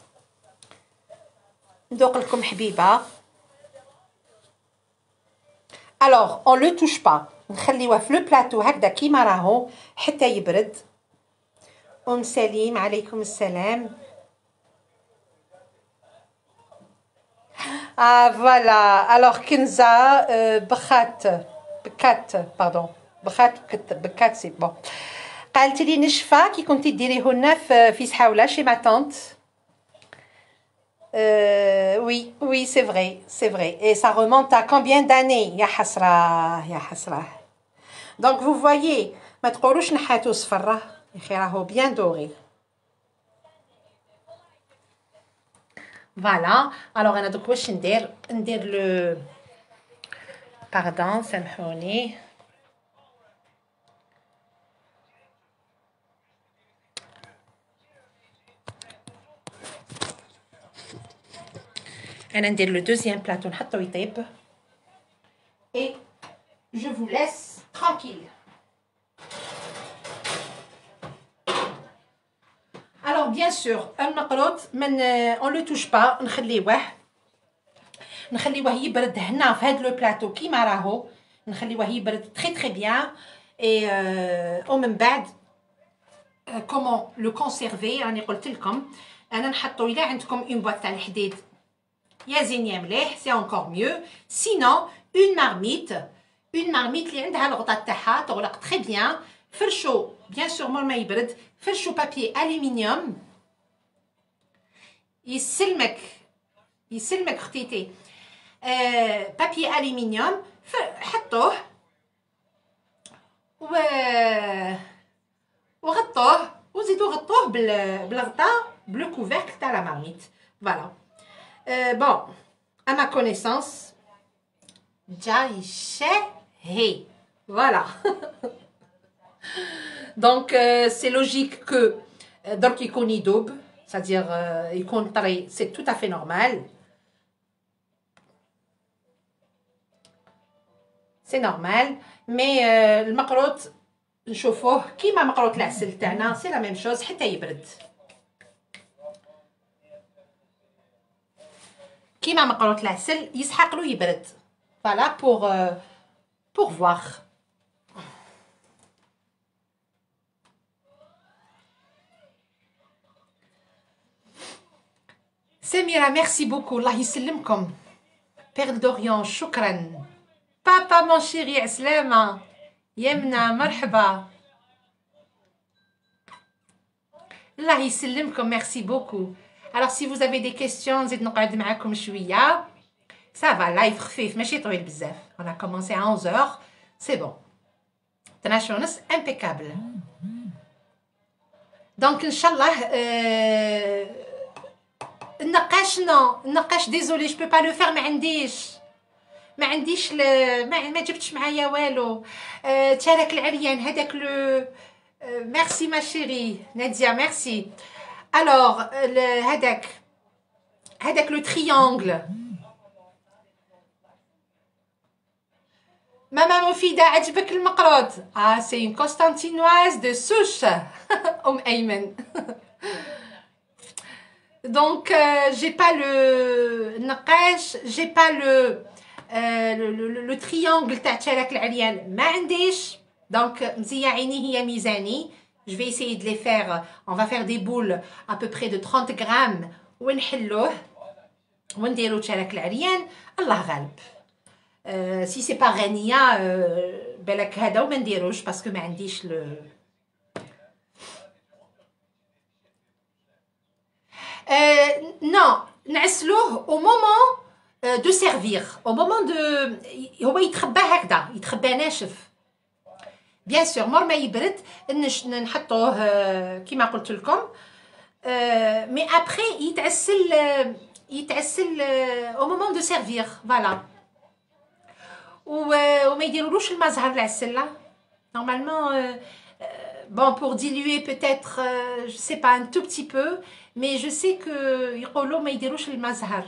ندوق لكم حبيبه. الوغ اون لو توش با نخليوه في لو بلاطو هكذا كيما راهو حتى يبرد. ام سليم عليكم السلام. اه فوالا الوغ كنزه بخات بكات باردون بخات بكات سي بون. قالت لي نشفه كي كنتي ديريه لنا في في سحاوله شي ما طونت. Euh, oui, oui, c'est vrai, c'est vrai. Et ça remonte à combien d'années? Ya hasra, ya hasra. Donc vous voyez, ما تقولوش نحاتو صفر يا اخي راهو bien doré. Voilà. Alors انا دوك واش ندير؟ ندير لو باردون سامحوني. انا ندير لو دوزيام بلاطو نحطو يطيب et je vous laisse tranquille. alors bien sûr المقروط من on le touche pas نخليوه نخليوه يبرد هنا في هذا لو بلاطو كيما راهو نخليوه يبرد très très bien et euh, ومن بعد comment le conserver راني قلت لكم انا نحطو الى عندكم اون بواط تاع الحديد يا زين يا مليح سي encore mieux. sinon une marmite une marmite اللي عندها الغطاء تاعها تغلق très bien. فرشو bien sûr مور ما يبرد فرشو بابي الومنيوم يسلمك يسلمك ختيتي آه بابي الومنيوم حطوه و وغطوه وزيدو غطوه بالغطاء بلو كوفركل تاع لا مارميت. فوالا Euh, bon, à ma connaissance, جاي شاهي. Voilà. Donc, euh, c'est logique que donc يكون يدوب, c'est-à-dire euh, يكون طري, c'est tout à fait normal. C'est normal, mais euh, المقروط نشوفوه كيما مقروط العسل تاعنا، سي لا ميم شوز حتى يبرد. كيما مقروط العسل يسحق له يبرد. فوالا بوغ بوغ فواغ. سميرة ميرسي بوكو، الله يسلمكم. بيرل دوريون شكرا. بابا مون شيري عسلامة. يمنى مرحبا. الله يسلمكم ميرسي بوكو. Alors si vous avez des questions نزيد نقعد معاكم شوية. Ça va لايف خفيف ماشي طويل بزاف. On a commencé à onze heures. C'est bon. اثناش ونص impeccable. Donc ان شاء الله euh, النقاش نو النقاش ديزولي جو بو با لو فير ما عنديش ما عنديش ل... ما, ما جبتش معايا والو. أه... تشارك العريان هذاك لو أه... ميرسي ما شيري ناديا ميرسي. الوغ ل... هذاك هذاك لو تريانغل. ماما مفيدة عجبك المقروط؟ اه سي اون كونستانتينواز دو سوش. ام ايمن. Donc, euh, j'ai pas le naqash, j'ai pas le, euh, le, le, le, le triangle تاع تشارك العريان ما عنديش. Donc, مزية عيني هي ميزاني. Je vais essayer de les faire. On va faire des boules à peu près de trente grammes ونحلوه ونديرو تشارك العريان. الله غالب. Euh, si c'est pas غنية euh, بالك هذا وما نديروش باسكو ما عنديش le Euh, non, نعسلوه au moment euh, de servir, au moment de هو يتخبى هكذا، يتخبى ناشف. bien sûr مور ما يبرد نحطوه كيما قلت لكم. مي après يتعسل يتعسل au moment de servir voilà. وما يديرولوش الماء زهر العسل normalement. euh, Bon, pour diluer peut-être, euh, je sais pas, un tout petit peu, mais je sais que يقولوا ما يديروش الماء زهر.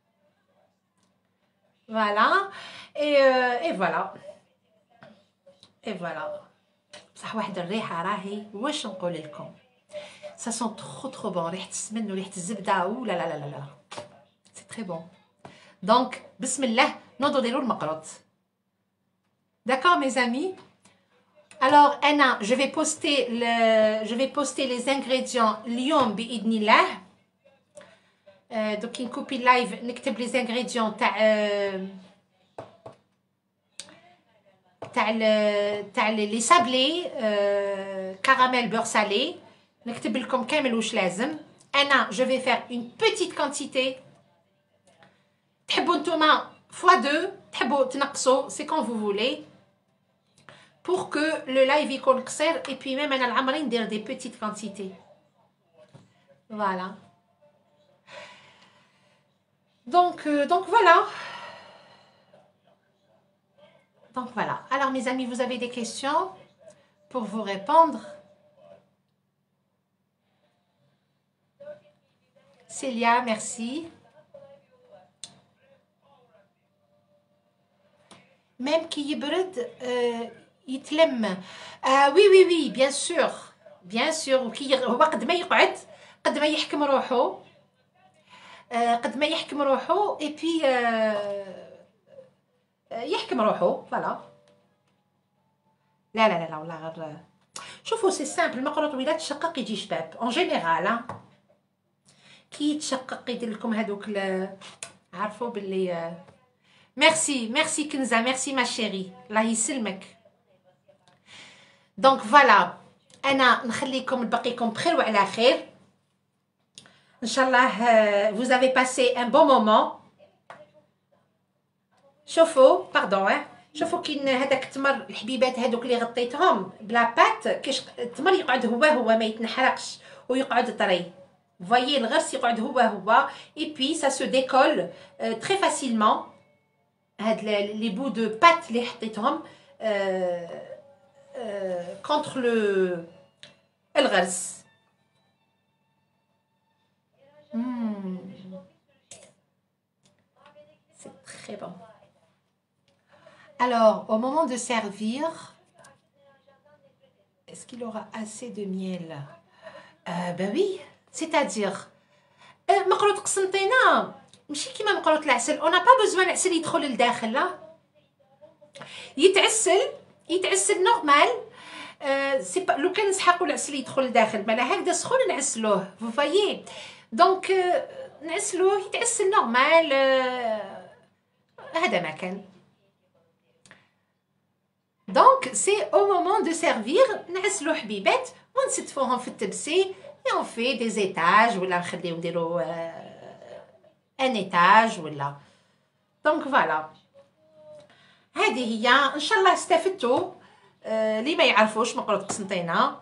Voilà. Et, euh, et voilà. Et voilà. بصح واحد الريحة راهي واش نقول لكم. Ça sent trop trop bon. ريحة السمن وريحة الزبدة. أو لا لا لا لا لا. C'est très bon. Donc, بسم الله نوضو نديرو المقروط. D'accord mes amis? Alors Anna, je vais poster le, je vais poster les ingrédients اليوم بإذن الله. euh, donc كي نكوبي اللايف نكتب les ingrédients تاع تاع تاع لي سابلي كراميل بور سالي. نكتب لكم كامل واش لازم. أنا je vais faire une petite quantité. تحبوا نتوما fois deux, تحبوا تنقصوا, c'est quand vous voulez. Pour que le live يكون قصير et puis même أنا العمري ندير des petites quantités. Voilà. Donc, euh, donc voilà. Donc voilà. Alors mes amis, vous avez des questions pour vous répondre? Célia, merci. Même qui يبرد euh, يتلم. آه وي وي وي بيان سور بيان سور. وكي هو قد ما يقعد قد ما يحكم روحو آه قد ما يحكم روحو اي بي آه يحكم روحو فوالا. لا لا لا لا والله غير شوفوا سي سامبل. المقروط ولا تشقق يجي شباب اون جينيرال. كي يتشقق يدير لكم هذوك عارفوا باللي. ميرسي ميرسي كنزه ميرسي ما شيري الله يسلمك. دونك فوالا انا نخليكم نبقيكم بخير وعلى خير ان شاء الله. vous avez passé un bon moment. شوفوا باردون شوفوا كي هذاك التمر الحبيبات هذوك اللي غطيتهم بلا بات كيش التمر يقعد هو هو ما يتنحرقش ويقعد طري. voyez الغرس يقعد هو هو et puis ça se décolle euh, très facilement. هاد لي بو دو بات اللي حطيتهم كونتر لو الغرس. C'est très bon. Alors, au moment de servir, qu'il aura assez de miel. Euh, bah oui, c'est-à-dire euh, مقروط قسنطينة ماشي كيما مقروط العسل. On n'a pas besoin العسل يدخل للداخل، لا، يتعسل يتعسل نورمال. euh, سي با لو كان نسحقوا العسل يدخل للداخل مالا هكذا سخون نعسلوه، فو فايي. دونك euh, نعسلوه يتعسل نورمال. euh, هذا ما كان. دونك سي او مومون دو سيرفير نعسلو حبيبات ونستفوهم في التبسي. et on fait des étages ولا نخليو نديرو ان ايتاج ولا. دونك فوالا هذه هي. ان شاء الله استفدتوا. آه اللي ما يعرفوش مقروط قسنطينه.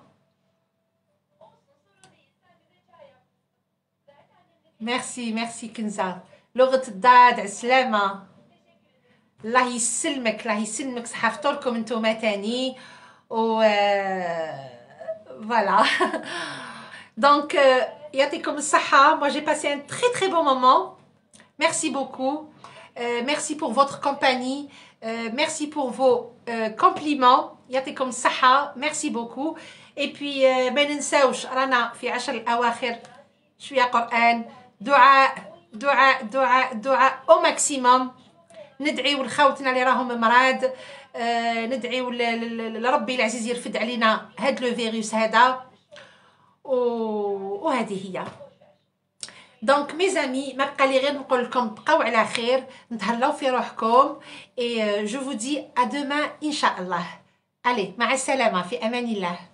ميرسي ميرسي كنزه. لغه الضاد على السلامه. الله يسلمك الله يسلمك. صحه فطوركم نتوما تاني و فوالا. Donc, euh, yatikom saha, moi j'ai passé un très très bon moment. Merci beaucoup. Euh, merci pour votre compagnie. Euh, merci pour vos euh, compliments. Yatikom saha, merci beaucoup. Et puis, ما ننساوش رانا في عشر الأواخر شوية قرآن، دعاء دعاء دعاء دعاء au maximum. ندعيو لخوتنا اللي راهم مراد. آه ندعيو لربي العزيز يرفد علينا هاد لو فيروس هذا. وهذه هي. دونك مي زامي ما بقى لي غير نقول لكم بقاو على خير، نتهلاو في روحكم. et je vous dis à demain ان شاء الله. allez مع السلامه، في امان الله.